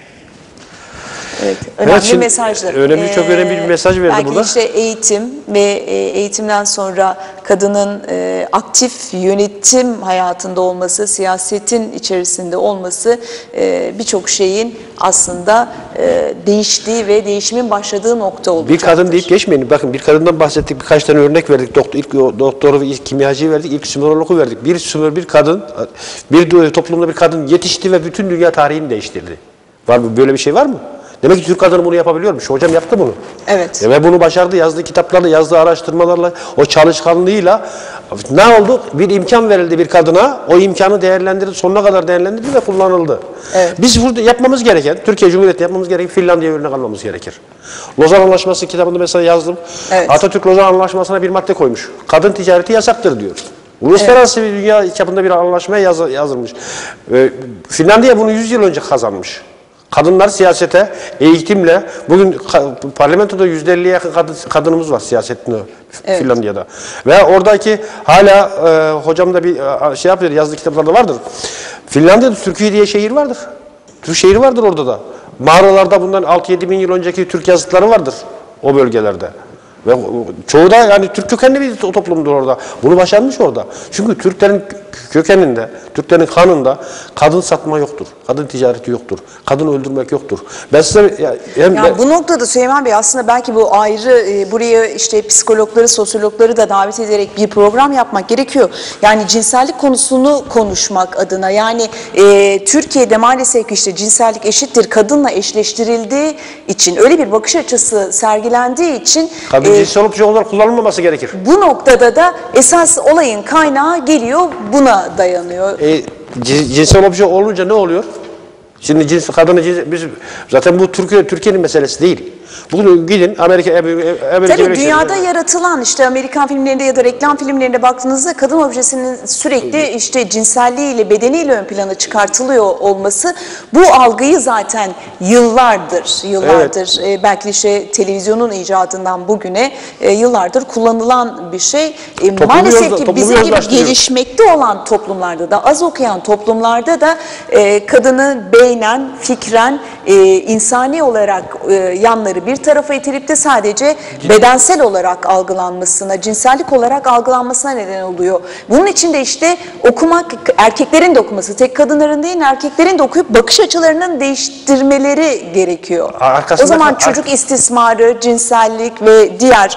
Evet, önemli Evet, şimdi mesajlar. önemli, çok önemli bir mesaj verdi belki burada. işte eğitim ve e, eğitimden sonra kadının e, aktif yönetim hayatında olması, siyasetin içerisinde olması e, birçok şeyin aslında e, değiştiği ve değişimin başladığı nokta olacaktır. Bir kadın deyip geçmeyin. Bakın bir kadından bahsettik, birkaç tane örnek verdik. Doktor, ilk doktoru ve ilk kimyacıyı verdik, ilk sümörologu verdik. Bir sümör, bir kadın, bir toplumda bir kadın yetişti ve bütün dünya tarihini değiştirdi. Var mı? Böyle bir şey var mı? Demek ki Türk kadını bunu yapabiliyormuş. Hocam yaptı bunu. Evet. E ve bunu başardı. Yazdığı kitaplarla, yazdığı araştırmalarla, o çalışkanlığıyla ne oldu? Bir imkan verildi bir kadına. O imkanı değerlendirdi, sonuna kadar değerlendirdi ve kullanıldı. Evet. Biz burada yapmamız gereken, Türkiye Cumhuriyeti yapmamız gereken Finlandiya örnek almamız gerekir. Lozan Anlaşması kitabında mesela yazdım. Evet. Atatürk Lozan Anlaşması'na bir madde koymuş. Kadın ticareti yasaktır diyor. Uluslararası evet. bir dünya çapında bir anlaşmaya yaz, yazılmış. Ee, Finlandiya bunu yüz yıl önce kazanmış. Kadınlar siyasete, eğitimle, bugün parlamentoda yüzde elliye yakın kadın, kadınımız var siyasetinde Evet. Finlandiya'da. Ve oradaki hala e, hocam da bir e, şey yapıyor, yazdığı kitaplarda vardır. Finlandiya'da Türkiye diye şehir vardır. Türk şehri vardır orada da. Mağaralarda bundan altı yedi bin yıl önceki Türk yazıtları vardır o bölgelerde. Ve çoğu da yani Türk kökenli bir toplumdur orada. Bunu başarmış orada. Çünkü Türklerin kökeninde, Türklerin kanında kadın satma yoktur. Kadın ticareti yoktur. Kadın öldürmek yoktur. Ben size ya, hem Ya ben, bu noktada Süleyman Bey aslında belki bu ayrı e, buraya işte psikologları, sosyologları da davet ederek bir program yapmak gerekiyor. Yani cinsellik konusunu konuşmak adına yani e, Türkiye'de maalesef ki işte cinsellik eşittir kadınla eşleştirildiği için öyle bir bakış açısı sergilendiği için kadın e, cinsel obje olarak kullanılmaması gerekir. bu noktada da esas olayın kaynağı geliyor buna dayanıyor. E, cinsel obje olunca ne oluyor? Şimdi cins, kadını cins, biz zaten bu Türkiye Türkiye'nin meselesi değil. Bugün gidin Amerika Amerika Tabii dünyada yaratılan işte Amerikan filmlerinde ya da reklam filmlerinde baktığınızda kadın objesinin sürekli işte cinselliğiyle, bedeniyle ön plana çıkartılıyor olması bu algıyı zaten yıllardır, yıllardır evet. e, belki işte televizyonun icadından bugüne e, yıllardır kullanılan bir şey. E, maalesef ki bizim gibi gelişmekte olan toplumlarda da, az okuyan toplumlarda da e, kadını beynen, fikren, e, insani olarak e, yanları bir tarafa itilip de sadece bedensel olarak algılanmasına, cinsellik olarak algılanmasına neden oluyor. Bunun için de işte okumak, erkeklerin de okuması, tek kadınların değil erkeklerin de okuyup bakış açılarının değiştirmeleri gerekiyor. Arkasında, o zaman çocuk istismarı, cinsellik ve diğer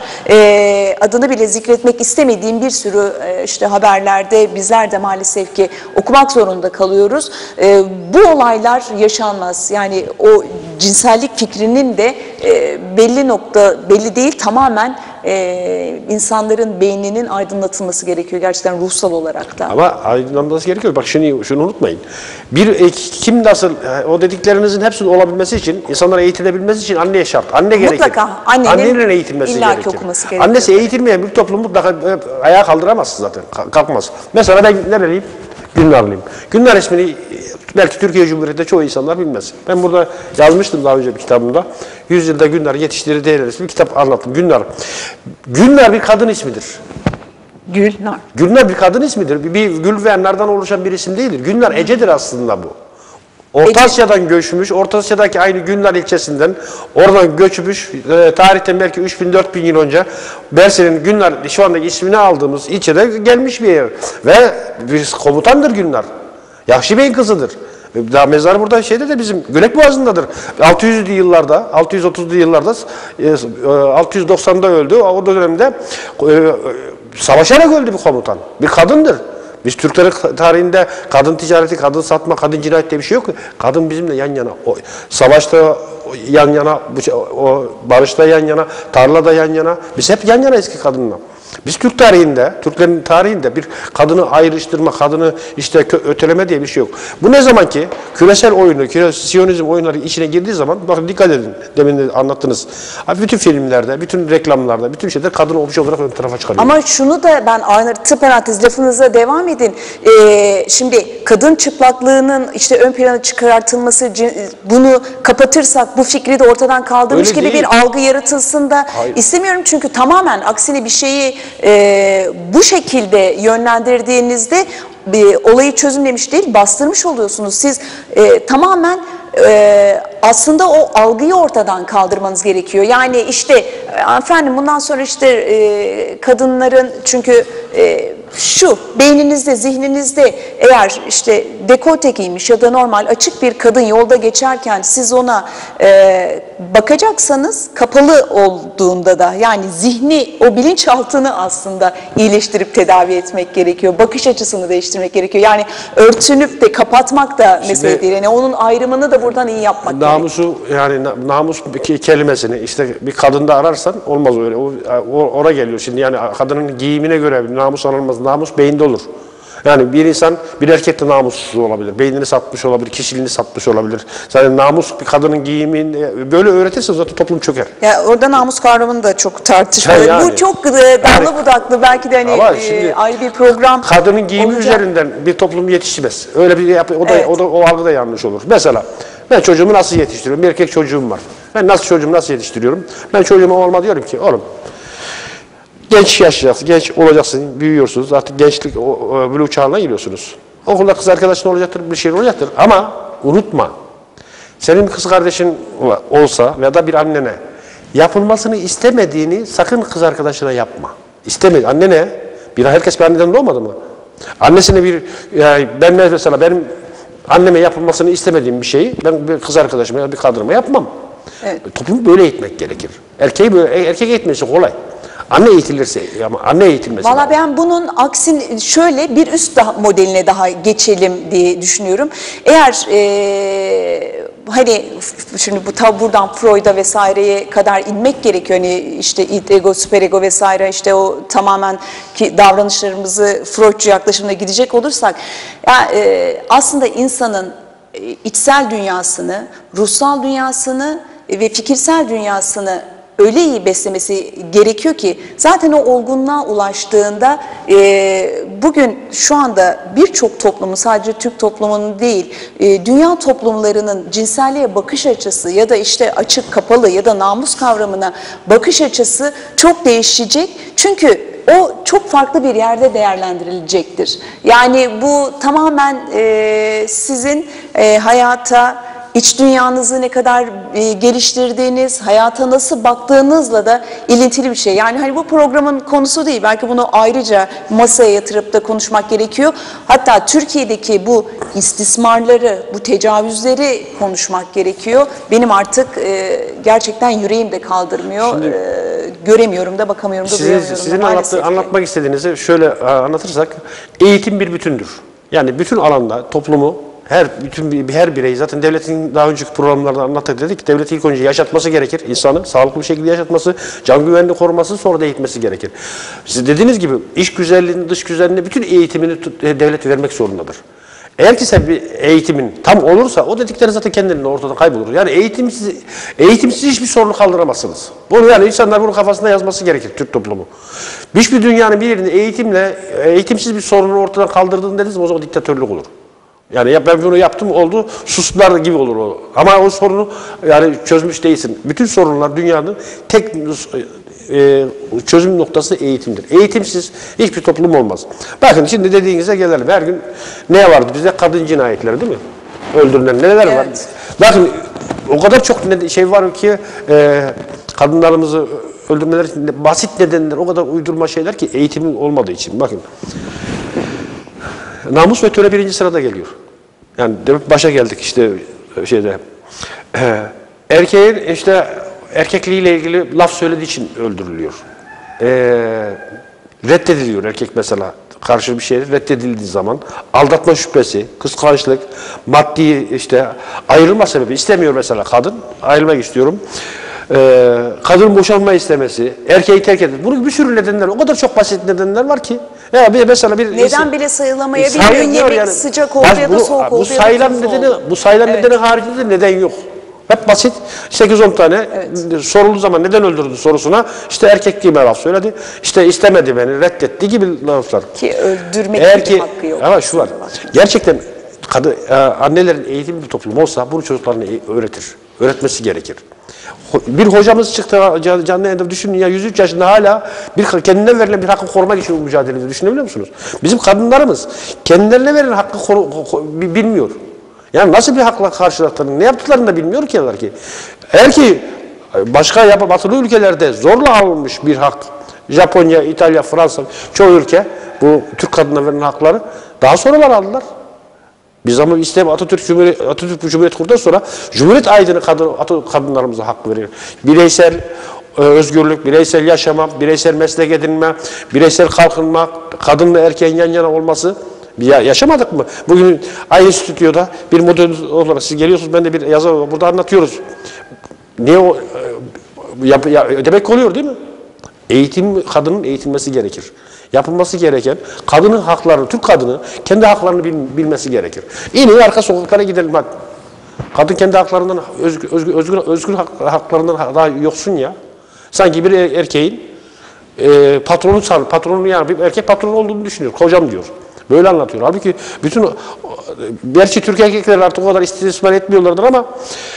e, adını bile zikretmek istemediğim bir sürü e, işte haberlerde bizler de maalesef ki okumak zorunda kalıyoruz. E, bu olaylar yaşanmaz. Yani o cinsellik fikrinin de e, belli nokta, belli değil tamamen e, insanların beyninin aydınlatılması gerekiyor gerçekten ruhsal olarak da. Ama aydınlanması gerekiyor. Bak şunu, şunu unutmayın. Bir e, kim nasıl e, o dediklerinizin hepsinin olabilmesi için, insanlara eğitilebilmesi için anneye şart. Anne gerekir. Mutlaka annenin, Annenin eğitilmesi illaki gerekir. okuması gerekiyor. Annesi eğitilmeyen bir toplum mutlaka e, ayağa kaldıramaz zaten. Kalkmaz. Mesela ben nereliyim? Gülnarlıyım. Gülnar ismini belki Türkiye Cumhuriyeti'nde çoğu insanlar bilmez. Ben burada yazmıştım daha önce bir kitabımda. Yüzyılda Gülnar yetiştiği değerler ismi bir kitap anlattım. Gülnar. Gülnar bir kadın ismidir. Gülnar. Gülnar bir kadın ismidir. Bir, bir gül ve nardan oluşan bir isim değildir. Gülnar Ece'dir aslında bu. Orta Ece. Asya'dan göçmüş, Orta Asya'daki aynı Gülnar ilçesinden oradan göçmüş, e, tarihten belki üç bin dört bin yıl önce Mersin'in Gülnar şu andaki ismini aldığımız ilçede gelmiş bir yer. Ve bir komutandır Gülnar. Yahşi Bey'in kızıdır. Daha mezarı burada şeyde de bizim Gölek Boğazı'ndadır. altı yüzlü yıllarda, altı yüz otuzlu yıllarda, altı yüz doksanda öldü. O dönemde e, savaşarak öldü bir komutan. Bir kadındır. Biz Türklerin tarihinde kadın ticareti, kadın satma, kadın cinayet diye bir şey yok. Kadın bizimle yan yana. O, savaşta yan yana, o, barışta yan yana, tarlada yan yana. Biz hep yan yana eski kadınla. Biz Türk tarihinde, Türklerin tarihinde bir kadını ayrıştırma, kadını işte öteleme diye bir şey yok. Bu ne zaman ki küresel oyunu, Siyonizm oyunları içine girdiği zaman, bakın dikkat edin, demin de anlattınız. Bütün filmlerde, bütün reklamlarda, bütün şeyler kadını obje olarak ön tarafa çıkarıyor. Ama şunu da ben ayrıntı parantez lafınıza devam edin. Ee, şimdi kadın çıplaklığının işte ön plana çıkartılması, bunu kapatırsak bu fikri de ortadan kaldırmış Öyle gibi değil. bir algı yaratılsın da Hayır. istemiyorum. Çünkü tamamen aksine bir şeyi e, bu şekilde yönlendirdiğinizde bir olayı çözümlemiş değil, bastırmış oluyorsunuz. Siz e, tamamen e, aslında o algıyı ortadan kaldırmanız gerekiyor. Yani işte efendim bundan sonra işte e, kadınların çünkü e, şu beyninizde, zihninizde eğer işte dekolte giymiş ya da normal açık bir kadın yolda geçerken siz ona e, bakacaksanız kapalı olduğunda da yani zihni, o bilinçaltını aslında iyileştirip tedavi etmek gerekiyor. Bakış açısını değiştirmek gerekiyor. Yani örtünüp de kapatmak da mesele değil. Yani onun ayrımını da buradan iyi yapmak gerekiyor. Namusu yani namus kelimesini işte bir kadında ararsan olmaz öyle. O, o ora geliyor şimdi yani kadının giyimine göre bir namus aranmaz. Namus beyinde olur. Yani bir insan bir erkek de namussuz olabilir. Beynini satmış olabilir, kişiliğini satmış olabilir. Zaten namus bir kadının giyimini böyle öğretirse zaten toplum çöker. Ya orada namus kavramını da çok tartışmalı. Yani, Bu çok e, dallı yani, budaklı belki de hani e, ayrı bir program. Kadının giyimi olacak. Üzerinden bir toplum yetişmez. Öyle bir yap o da evet. o da o algı da yanlış olur. Mesela ben çocuğumu nasıl yetiştiriyorum? Bir erkek çocuğum var. Ben nasıl çocuğumu nasıl yetiştiriyorum? Ben çocuğuma olma diyorum ki oğlum genç yaşayacaksın, genç olacaksın, büyüyorsunuz. Artık gençlik, buluğ çağına giriyorsunuz. Okulda kız arkadaşın olacaktır, bir şey olacaktır. Ama unutma, senin kız kardeşin olsa ya da bir annene yapılmasını istemediğini sakın kız arkadaşına yapma. İstemedi. Annene, bir herkes bir anneden doğmadı mı? Annesine bir, yani ben mesela benim anneme yapılmasını istemediğim bir şeyi ben bir kız arkadaşıma ya bir kadınıma yapmam. Evet. Toplumu böyle eğitmek gerekir. Erkeği böyle, erkek eğitmesi kolay. Anne eğitilirse ama anne eğitilmesi. Valla ben bunun aksine şöyle bir üst daha, modeline daha geçelim diye düşünüyorum. Eğer e, hani şimdi bu tabi buradan Freud'a vesaireye kadar inmek gerekiyor. Hani işte id ego, süperego vesaire işte o tamamen ki davranışlarımızı Freudcu yaklaşımına gidecek olursak ya, e, aslında insanın içsel dünyasını, ruhsal dünyasını ve fikirsel dünyasını öyle iyi beslemesi gerekiyor ki zaten o olgunluğa ulaştığında e, bugün şu anda birçok toplumun sadece Türk toplumunun değil e, dünya toplumlarının cinselliğe bakış açısı ya da işte açık kapalı ya da namus kavramına bakış açısı çok değişecek. Çünkü o çok farklı bir yerde değerlendirilecektir. Yani bu tamamen e, sizin e, hayata, İç dünyanızı ne kadar e, geliştirdiğiniz, hayata nasıl baktığınızla da ilintili bir şey. Yani hani bu programın konusu değil. Belki bunu ayrıca masaya yatırıp da konuşmak gerekiyor. Hatta Türkiye'deki bu istismarları, bu tecavüzleri konuşmak gerekiyor. Benim artık e, gerçekten yüreğim de kaldırmıyor. Şimdi, e, göremiyorum da, bakamıyorum da, sizin, duyamıyorum sizin da. Sizin anlatmak istediğinizi şöyle anlatırsak, eğitim bir bütündür. Yani bütün alanda toplumu Her bütün bir, her birey zaten devletin daha önceki programlarda anlattık dedik. Devlet ilk önce yaşatması gerekir insanı. Sağlıklı bir şekilde yaşatması, can güvenliğini koruması, sonra da eğitmesi gerekir. Siz dediğiniz gibi iç güzelliğini, dış güzelliğini, bütün eğitimini devlet vermek zorundadır. Eğer ki sen bir eğitimin tam olursa o dedikleri zaten kendiliğinden ortadan kaybolur. Yani eğitimsiz, eğitimsiz hiçbir sorunu kaldıramazsınız. Bunu yani insanlar bunu kafasında yazması gerekir Türk toplumu. Hiçbir dünyanın bir yerinde eğitimle, eğitimsiz bir sorunu ortadan kaldırdığını dediniz mi o zaman diktatörlük olur. Yani ben bunu yaptım oldu, suslar gibi olur o. Ama o sorunu yani çözmüş değilsin. Bütün sorunlar dünyanın tek e, çözüm noktası eğitimdir. Eğitimsiz hiçbir toplum olmaz. Bakın şimdi dediğinize gelelim. Her gün ne vardı bizde? Kadın cinayetleri değil mi? Öldürülen neler evet. var? Bakın o kadar çok şey var ki e, kadınlarımızı öldürmeler basit nedenler, o kadar uydurma şeyler ki eğitimin olmadığı için. Bakın. Namus ve töre birinci sırada geliyor. Yani başa geldik işte şeyde. Ee, erkeğin işte erkekliğiyle ilgili laf söylediği için öldürülüyor. Ee, reddediliyor erkek mesela. Karşı bir şey reddedildiği zaman aldatma şüphesi, kıskançlık, maddi işte ayrılma sebebi istemiyor mesela kadın. Ayrılmak istiyorum. Ee, kadının boşanma istemesi, erkeği terk etmesi. Bunun gibi bir sürü nedenler, o kadar çok basit nedenler var ki. Ya bir mesela bir neden bile sayılamayabiliyor. Yemek yani. Sıcak oldu ya da soğuk oldu. Bu sayılan nedeni, bu sayılan evet. nedeni haricinde neden yok. Hep basit. sekiz on tane evet. sorulduğu zaman neden öldürdü sorusuna işte erkekliğime laf söyledi. İşte istemedi beni, reddetti gibi laflar. Ki öldürmek Eğer gibi ki, hakkı yok. Ama şu var. Gerçekten kadın, annelerin eğitimli bir toplum olsa bunu çocuklarına öğretir. Öğretmesi gerekir. Bir hocamız çıktı canlı yayında, düşünün ya, yüz üç yaşında hala bir kendinden verilen bir hakkı korumak için mücadele ediyor. Düşünebiliyor musunuz? Bizim kadınlarımız kendilerine verilen hakkı koru, bilmiyor. Yani nasıl bir hakla karşılaştıklarını, ne yaptıklarını da bilmiyor ki. ki. Eğer ki başka yapı batılı ülkelerde zorla alınmış bir hak, Japonya, İtalya, Fransa, çoğu ülke bu Türk kadınına verilen hakları daha sonralar aldılar. Biz ama İslam Atatürk Cumhuriyet, Atatürk Cumhuriyet kurduktan sonra Cumhuriyet aydını kadın, kadınlarımıza hak veriyor. Bireysel e, özgürlük, bireysel yaşama, bireysel meslek edinme, bireysel kalkınma, kadınla erkeğin yan yana olması. Ya, yaşamadık mı? Bugün aynı stüdyoda bir model olarak siz geliyorsunuz, ben de bir yazı burada anlatıyoruz. Niye o? E, yap, ya, demek oluyor değil mi? Eğitim, kadının eğitilmesi gerekir. Yapılması gereken kadının haklarını, Türk kadını kendi haklarını bil, bilmesi gerekir. İnin arka sokaklara gidelim hadi. Kadın kendi haklarından, özgür, özgür, özgür, özgür hak, haklarından daha yoksun ya. Sanki bir erkeğin e, patronu sanır, patronu yani bir erkek patron olduğunu düşünüyor, kocam diyor. Böyle anlatıyor. Halbuki bütün, gerçi Türk erkekler artık o kadar istismar etmiyorlardır ama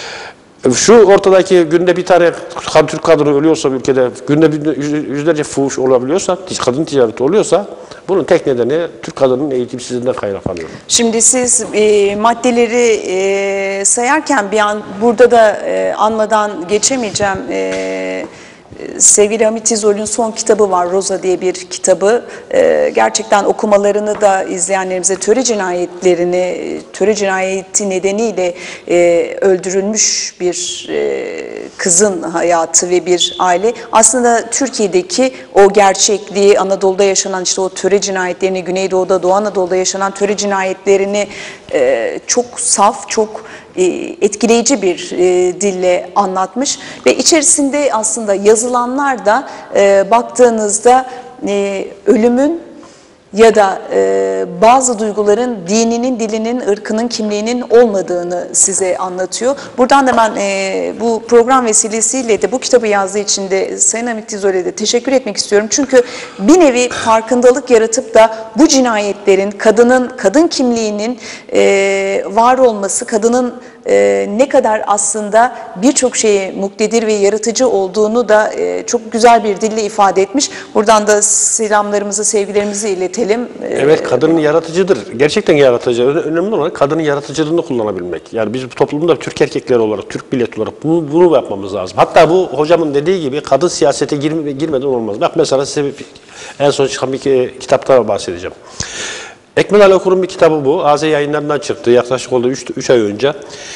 şu ortadaki günde bir tane Türk kadını ölüyorsa ülkede, günde yüzlerce fuhuş olabiliyorsa, kadın ticareti oluyorsa bunun tek nedeni Türk kadının eğitimsizliğinden kaynaklanıyor. Şimdi siz e, maddeleri e, sayarken bir an burada da e, anmadan geçemeyeceğim. E, Sevgili Hamit İzol'ün son kitabı var, Roza diye bir kitabı. Ee, gerçekten okumalarını da izleyenlerimize töre cinayetlerini, töre cinayeti nedeniyle e, öldürülmüş bir e, kızın hayatı ve bir aile. Aslında Türkiye'deki o gerçekliği, Anadolu'da yaşanan işte o töre cinayetlerini, Güneydoğu'da, Doğu Anadolu'da yaşanan töre cinayetlerini e, çok saf, çok etkileyici bir e, dille anlatmış ve içerisinde aslında yazılanlar da e, baktığınızda e, ölümün ya da e, bazı duyguların dininin, dilinin, ırkının, kimliğinin olmadığını size anlatıyor. Buradan da ben e, bu program vesilesiyle de bu kitabı yazdığı için de Sayın Hamit İzol'e de teşekkür etmek istiyorum. Çünkü bir nevi farkındalık yaratıp da bu cinayetlerin, kadının, kadın kimliğinin e, var olması, kadının e, ne kadar aslında birçok şeye muktedir ve yaratıcı olduğunu da e, çok güzel bir dille ifade etmiş. Buradan da selamlarımızı, sevgilerimizi iletelim. Evet, kadının yaratıcıdır. Gerçekten yaratıcı. Önemli olan kadının yaratıcılığını kullanabilmek. Yani biz bu toplumda Türk erkekleri olarak, Türk milleti olarak bunu, bunu yapmamız lazım. Hatta bu hocamın dediği gibi kadın siyasete girme, girmeden olmaz. Bak mesela size en son çıkan bir kitaptan bahsedeceğim. Ekmel Ali Okur'un bir kitabı bu. A Z yayınlarından çıktı. Yaklaşık oldu üç ay önce.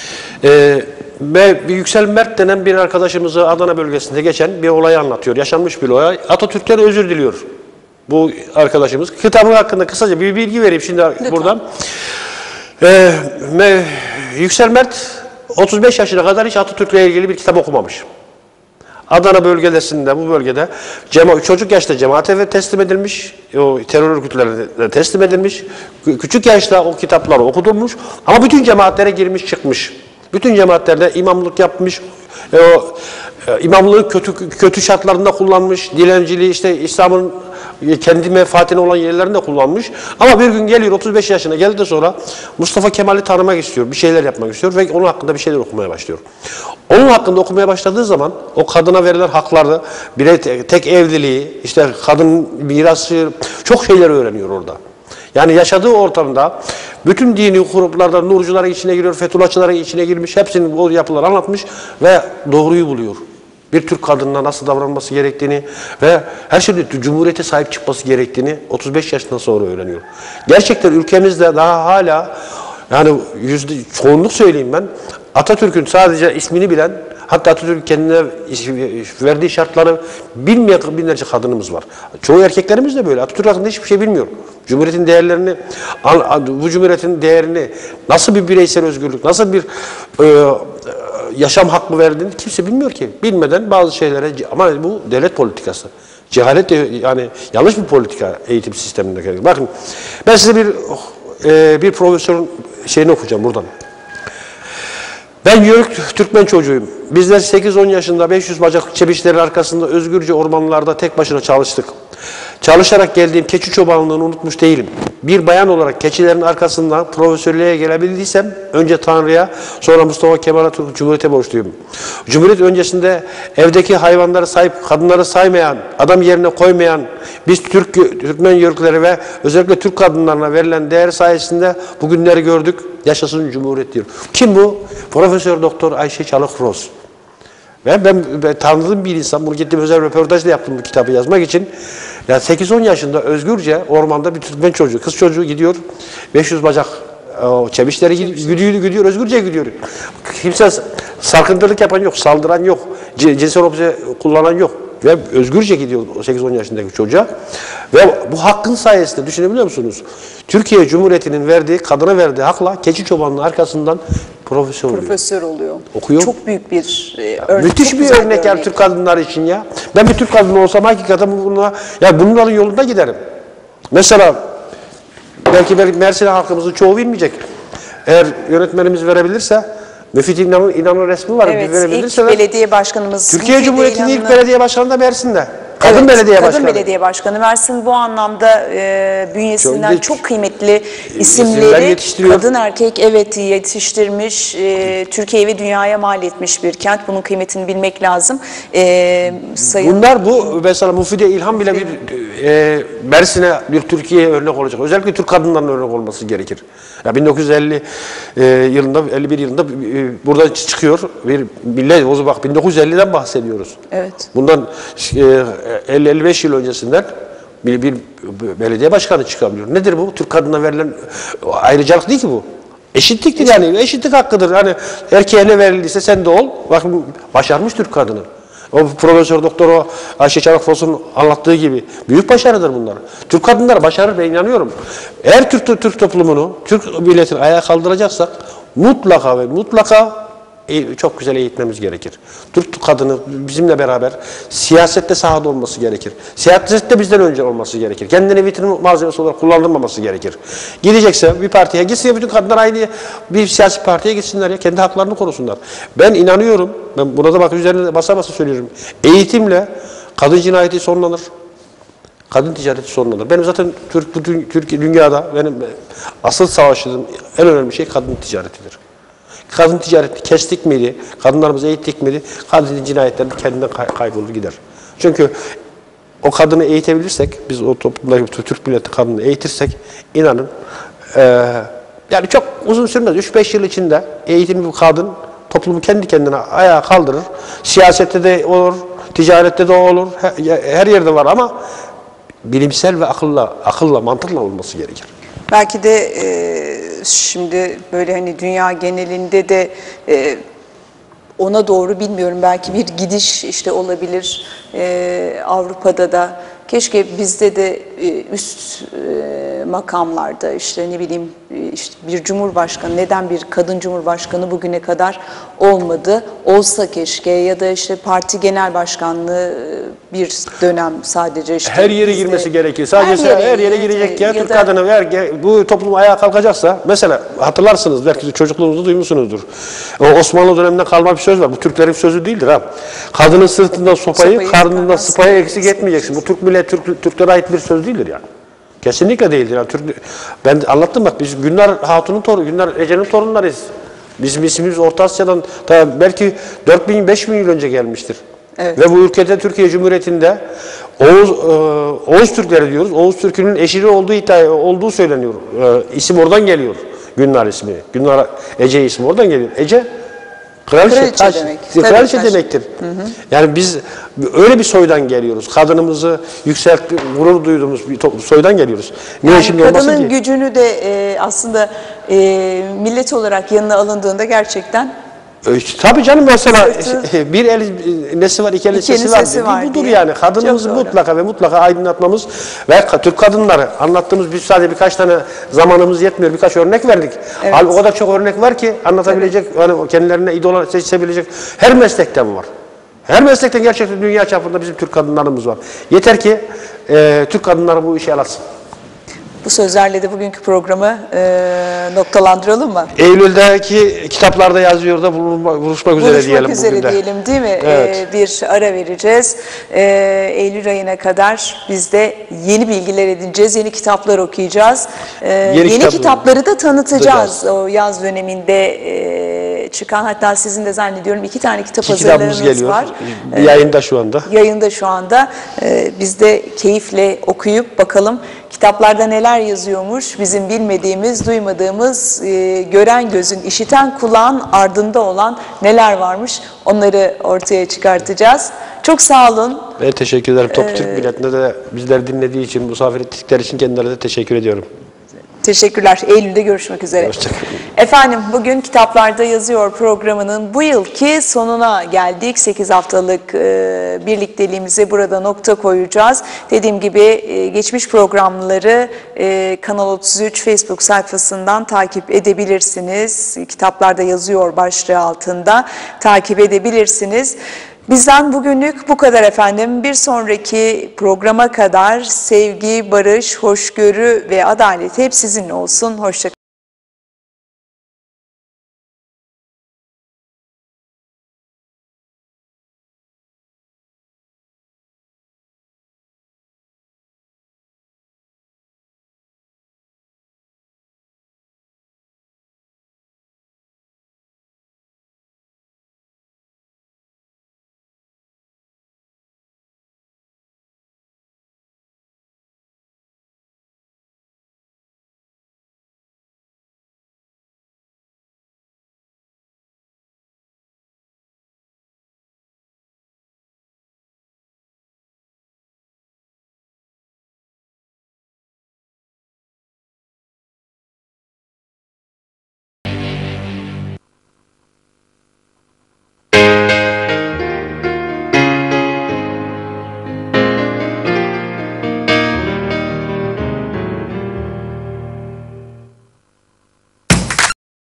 Ee, ve bir Yüksel Mert denen bir arkadaşımızı Adana bölgesinde geçen bir olayı anlatıyor. Yaşanmış bir olay. Atatürk'ten özür diliyor bu arkadaşımız. Kitabın hakkında kısaca bir bilgi vereyim şimdi lütfen. Buradan. Ee, Me- Yüksel Mert otuz beş yaşına kadar hiç Atatürk'le ilgili bir kitap okumamış. Adana bölgesinde, bu bölgede cema çocuk yaşta cemaate teslim edilmiş, o terör örgütlerine teslim edilmiş. Küçük yaşta o kitapları okudurmuş ama bütün cemaatlere girmiş çıkmış. Bütün cemaatlerde imamlık yapmış. E, o e, imamlığı kötü kötü şartlarında kullanmış. Dilenciliği işte İslam'ın kendi menfaatine olan yerlerinde kullanmış. Ama bir gün geliyor otuz beş yaşına geldi sonra Mustafa Kemal'i tanımak istiyor. Bir şeyler yapmak istiyor ve onun hakkında bir şeyler okumaya başlıyor. Onun hakkında okumaya başladığı zaman o kadına verilen hakları, bire tek evliliği, işte kadın mirası, çok şeyler öğreniyor orada. Yani yaşadığı ortamda bütün dini gruplarda nurcuların içine giriyor, Fethullahçıların içine girmiş, hepsinin o yapıları anlatmış ve doğruyu buluyor. Bir Türk kadınına nasıl davranması gerektiğini ve her şeyde Cumhuriyete sahip çıkması gerektiğini otuz beş yaşından sonra öğreniyor. Gerçekten ülkemizde daha hala, yani yüzde çoğunluk söyleyeyim ben, Atatürk'ün sadece ismini bilen, hatta Atatürk'ün kendine verdiği şartları bilmeyen binlerce kadınımız var. Çoğu erkeklerimiz de böyle. Atatürk hakkında hiçbir şey bilmiyor. Cumhuriyetin değerlerini, bu Cumhuriyetin değerini, nasıl bir bireysel özgürlük, nasıl bir e, yaşam hakkı verdiğini kimse bilmiyor ki. Bilmeden bazı şeylere, ama bu devlet politikası. Cehalet de, yani yanlış bir politika eğitim sisteminde. Bakın ben size bir e, bir profesörün şeyini okuyacağım buradan. Ben Yörük Türkmen çocuğuyum. Bizler sekiz on yaşında beş yüz bacak çebişlerin arkasında özgürce ormanlarda tek başına çalıştık. Çalışarak geldiğim keçi çobanlığını unutmuş değilim. Bir bayan olarak keçilerin arkasından profesörlüğe gelebildiysem önce Tanrı'ya, sonra Mustafa Kemal Atatürk Cumhuriyet'e borçluyum. Cumhuriyet öncesinde evdeki hayvanları sahip, kadınları saymayan, adam yerine koymayan biz Türk, Türkmen Yörükleri ve özellikle Türk kadınlarına verilen değer sayesinde bugünleri gördük. Yaşasın Cumhuriyet diyor. Kim bu? Profesör Doktor Ayşe Çalık-Roz. Ben, ben, ben tanıdığım bir insan, bunu gittim özel röportajla yaptım bu kitabı yazmak için. Yani sekiz on yaşında özgürce ormanda bir Türkmen çocuğu, kız çocuğu gidiyor, beş yüz bacak o çebişleri gidiyor, gidiyor, özgürce gidiyor. Kimse sarkıntılık yapan yok, saldıran yok, cinsel obje kullanan yok. Ve özgürce gidiyor sekiz on yaşındaki çocuğa. Ve bu hakkın sayesinde düşünebiliyor musunuz? Türkiye Cumhuriyeti'nin verdiği, kadına verdiği hakla keçi çobanlığı arkasından profesör oluyor. Profesör oluyor. Okuyor. Çok büyük bir e, örnek. Müthiş bir örnek yani Türk kadınları için ya. Ben bir Türk kadını olsam hakikaten bununla, ya bunların yolunda giderim. Mesela belki Mersin halkımızın çoğu bilmeyecek. Eğer yönetmenimiz verebilirse, Müfit İnan'ın İnan'ın resmi var. Evet, ilk belediye başkanımız. Türkiye Cumhuriyeti'nin ilk belediye başkanı da Mersin'de. Kadın evet, belediye kadın başkanı. Kadın belediye başkanı. Mersin bu anlamda e, bünyesinden çok, çok kıymetli isimleri kadın erkek evet yetiştirmiş, e, Türkiye ve dünyaya mal etmiş bir kent. Bunun kıymetini bilmek lazım. E, sayın Bunlar bu mesela Mufide İlhan bile bir e, Mersin'e bir Türkiye'ye örnek olacak. Özellikle Türk kadınlarının örnek olması gerekir. Ya bin dokuz yüz elli e, yılında elli bir yılında e, burada çıkıyor bir millet, o zaman bak bin dokuz yüz elliden bahsediyoruz. Evet. Bundan e, elli elli beş yıl öncesinden bir, bir belediye başkanı çıkabiliyor. Nedir bu? Türk kadına verilen ayrıcalık değil ki bu. Eşitliktir yani. Eşitlik hakkıdır. Hani erkeğe ne verildiyse sen de ol. Bakın başarmış Türk kadını. O Profesör Doktor o Ayşe Çalık-Roz'un anlattığı gibi büyük başarıdır bunlar. Türk kadınları başarır, ben inanıyorum. Eğer Türk, Türk toplumunu, Türk milletini ayağa kaldıracaksak mutlaka ve mutlaka çok güzel eğitmemiz gerekir. Türk kadını bizimle beraber siyasette sahada olması gerekir. Siyasette bizden önce olması gerekir. Kendini vitrin malzemesi olarak kullandırmaması gerekir. Gidecekse bir partiye gitsin, bütün kadınlar aynı bir siyasi partiye gitsinler ya, kendi haklarını korusunlar. Ben inanıyorum, ben burada bak üzerine basa basa söylüyorum. Eğitimle kadın cinayeti sonlanır. Kadın ticareti sonlanır. Benim zaten Türk, bütün Türkiye dünyada benim asıl savaştığım en önemli şey kadın ticaretidir. Kadın ticaretini kestik miydi, kadınlarımızı eğittik miydi, kadın cinayetleri kendinden kay kaybolur gider. Çünkü o kadını eğitebilirsek, biz o toplumdaki Türk milleti kadını eğitirsek, inanın, e, yani çok uzun sürmez, üç beş yıl içinde eğitimli bir kadın toplumu kendi kendine ayağa kaldırır. Siyasette de olur, ticarette de olur, her, her yerde var ama bilimsel ve akılla, akılla, mantıkla olması gerekir. Belki de e, şimdi böyle hani dünya genelinde de e, ona doğru bilmiyorum, belki bir gidiş işte olabilir e, Avrupa'da da. Keşke bizde de e, üst e, makamlarda işte ne bileyim işte bir cumhurbaşkanı, neden bir kadın cumhurbaşkanı bugüne kadar olmadı? Olsa keşke, ya da işte parti genel başkanlığı bir dönem sadece işte. Her yere bizde, girmesi gerekir. Sadece her her yere, yere, girecek ya, ya Türk da, kadını eğer bu toplum ayağa kalkacaksa, mesela hatırlarsınız, belki de çocukluğunuzda duymuşsunuzdur. O Osmanlı döneminden kalma bir söz var. Bu Türklerin sözü değildir ha. Kadının sırtından sopayı, Sopayı, karnından sıpayı eksik eksik etmeyeceksin. Bu Türk millet, Türk, Türklere ait bir söz değildir yani. Kesinlikle değildir. Yani Türk, ben anlattım bak, biz Günler Hatun'un torunu, Günler Ece'nin torunlarıyız. Bizim ismimiz Orta Asya'dan ta belki dört bin beş bin yıl önce gelmiştir. Evet. Ve bu ülkede, Türkiye Cumhuriyeti'nde Oğuz, e, Oğuz Türkleri diyoruz. Oğuz Türk'ünün eşiri olduğu iddia olduğu söyleniyor. E, isim oradan geliyor. Günler ismi. Günler Ece ismi oradan geliyor. Ece kraliçe, Kraliçe taş, demek. kraliçe Tabii, taş. demektir. Hı hı. Yani biz öyle bir soydan geliyoruz. Kadınımızı yükselttik, gurur duyduğumuz bir toplum, soydan geliyoruz. Niye Yani şimdi olmasın kadının ki? gücünü de e, aslında e, millet olarak yanına alındığında gerçekten E, tabii canım, mesela Sırtı, bir el nesi var, iki el iki elin sesi var. sesi Dediği var budur diye. yani. Kadınımızı Çok doğru. mutlaka ve mutlaka aydınlatmamız ve Türk kadınları anlattığımız, biz sadece birkaç tane zamanımız yetmiyor. Birkaç örnek verdik. Evet. Halbuki o kadar çok örnek var ki anlatabilecek, yani kendilerine idol seçebilecek her meslekten var. Her meslekten gerçekten dünya çapında bizim Türk kadınlarımız var. Yeter ki e, Türk kadınları bu işe el atsın. bu sözlerle de bugünkü programı e, noktalandıralım mı? Eylül'deki kitaplarda yazıyor da buluşmak, buluşmak üzere Buluşmak diyelim üzere bugün de. diyelim değil mi? Evet. Ee, bir ara vereceğiz. Ee, Eylül ayına kadar biz de yeni bilgiler edineceğiz, yeni kitaplar okuyacağız. Ee, yeni kitap- kitapları da tanıtacağız. Tutacağız. O yaz döneminde e, çıkan, hatta sizin de zannediyorum iki tane kitap İki kitabımız hazırlığınız geliyor. var. Yayında şu anda. Yayında şu anda. Ee, biz de keyifle okuyup bakalım kitaplarda neler yazıyormuş, bizim bilmediğimiz, duymadığımız, e, gören gözün, işiten kulağın ardında olan neler varmış, onları ortaya çıkartacağız. Çok sağ olun. Ben teşekkür ederim. Top Türk milletine de bizleri dinlediği için, misafir ettikleri için kendilerine de teşekkür ediyorum. Teşekkürler. Eylül'de görüşmek üzere. Hoşçakalın. Efendim, bugün Kitaplarda Yazıyor programının bu yılki sonuna geldik. sekiz haftalık e, birlikteliğimize burada nokta koyacağız. Dediğim gibi e, geçmiş programları e, Kanal otuz üç Facebook sayfasından takip edebilirsiniz. Kitaplarda Yazıyor başlığı altında takip edebilirsiniz. Bizden bugünlük bu kadar efendim. Bir sonraki programa kadar sevgi, barış, hoşgörü ve adalet hep sizinle olsun. Hoşça kalın.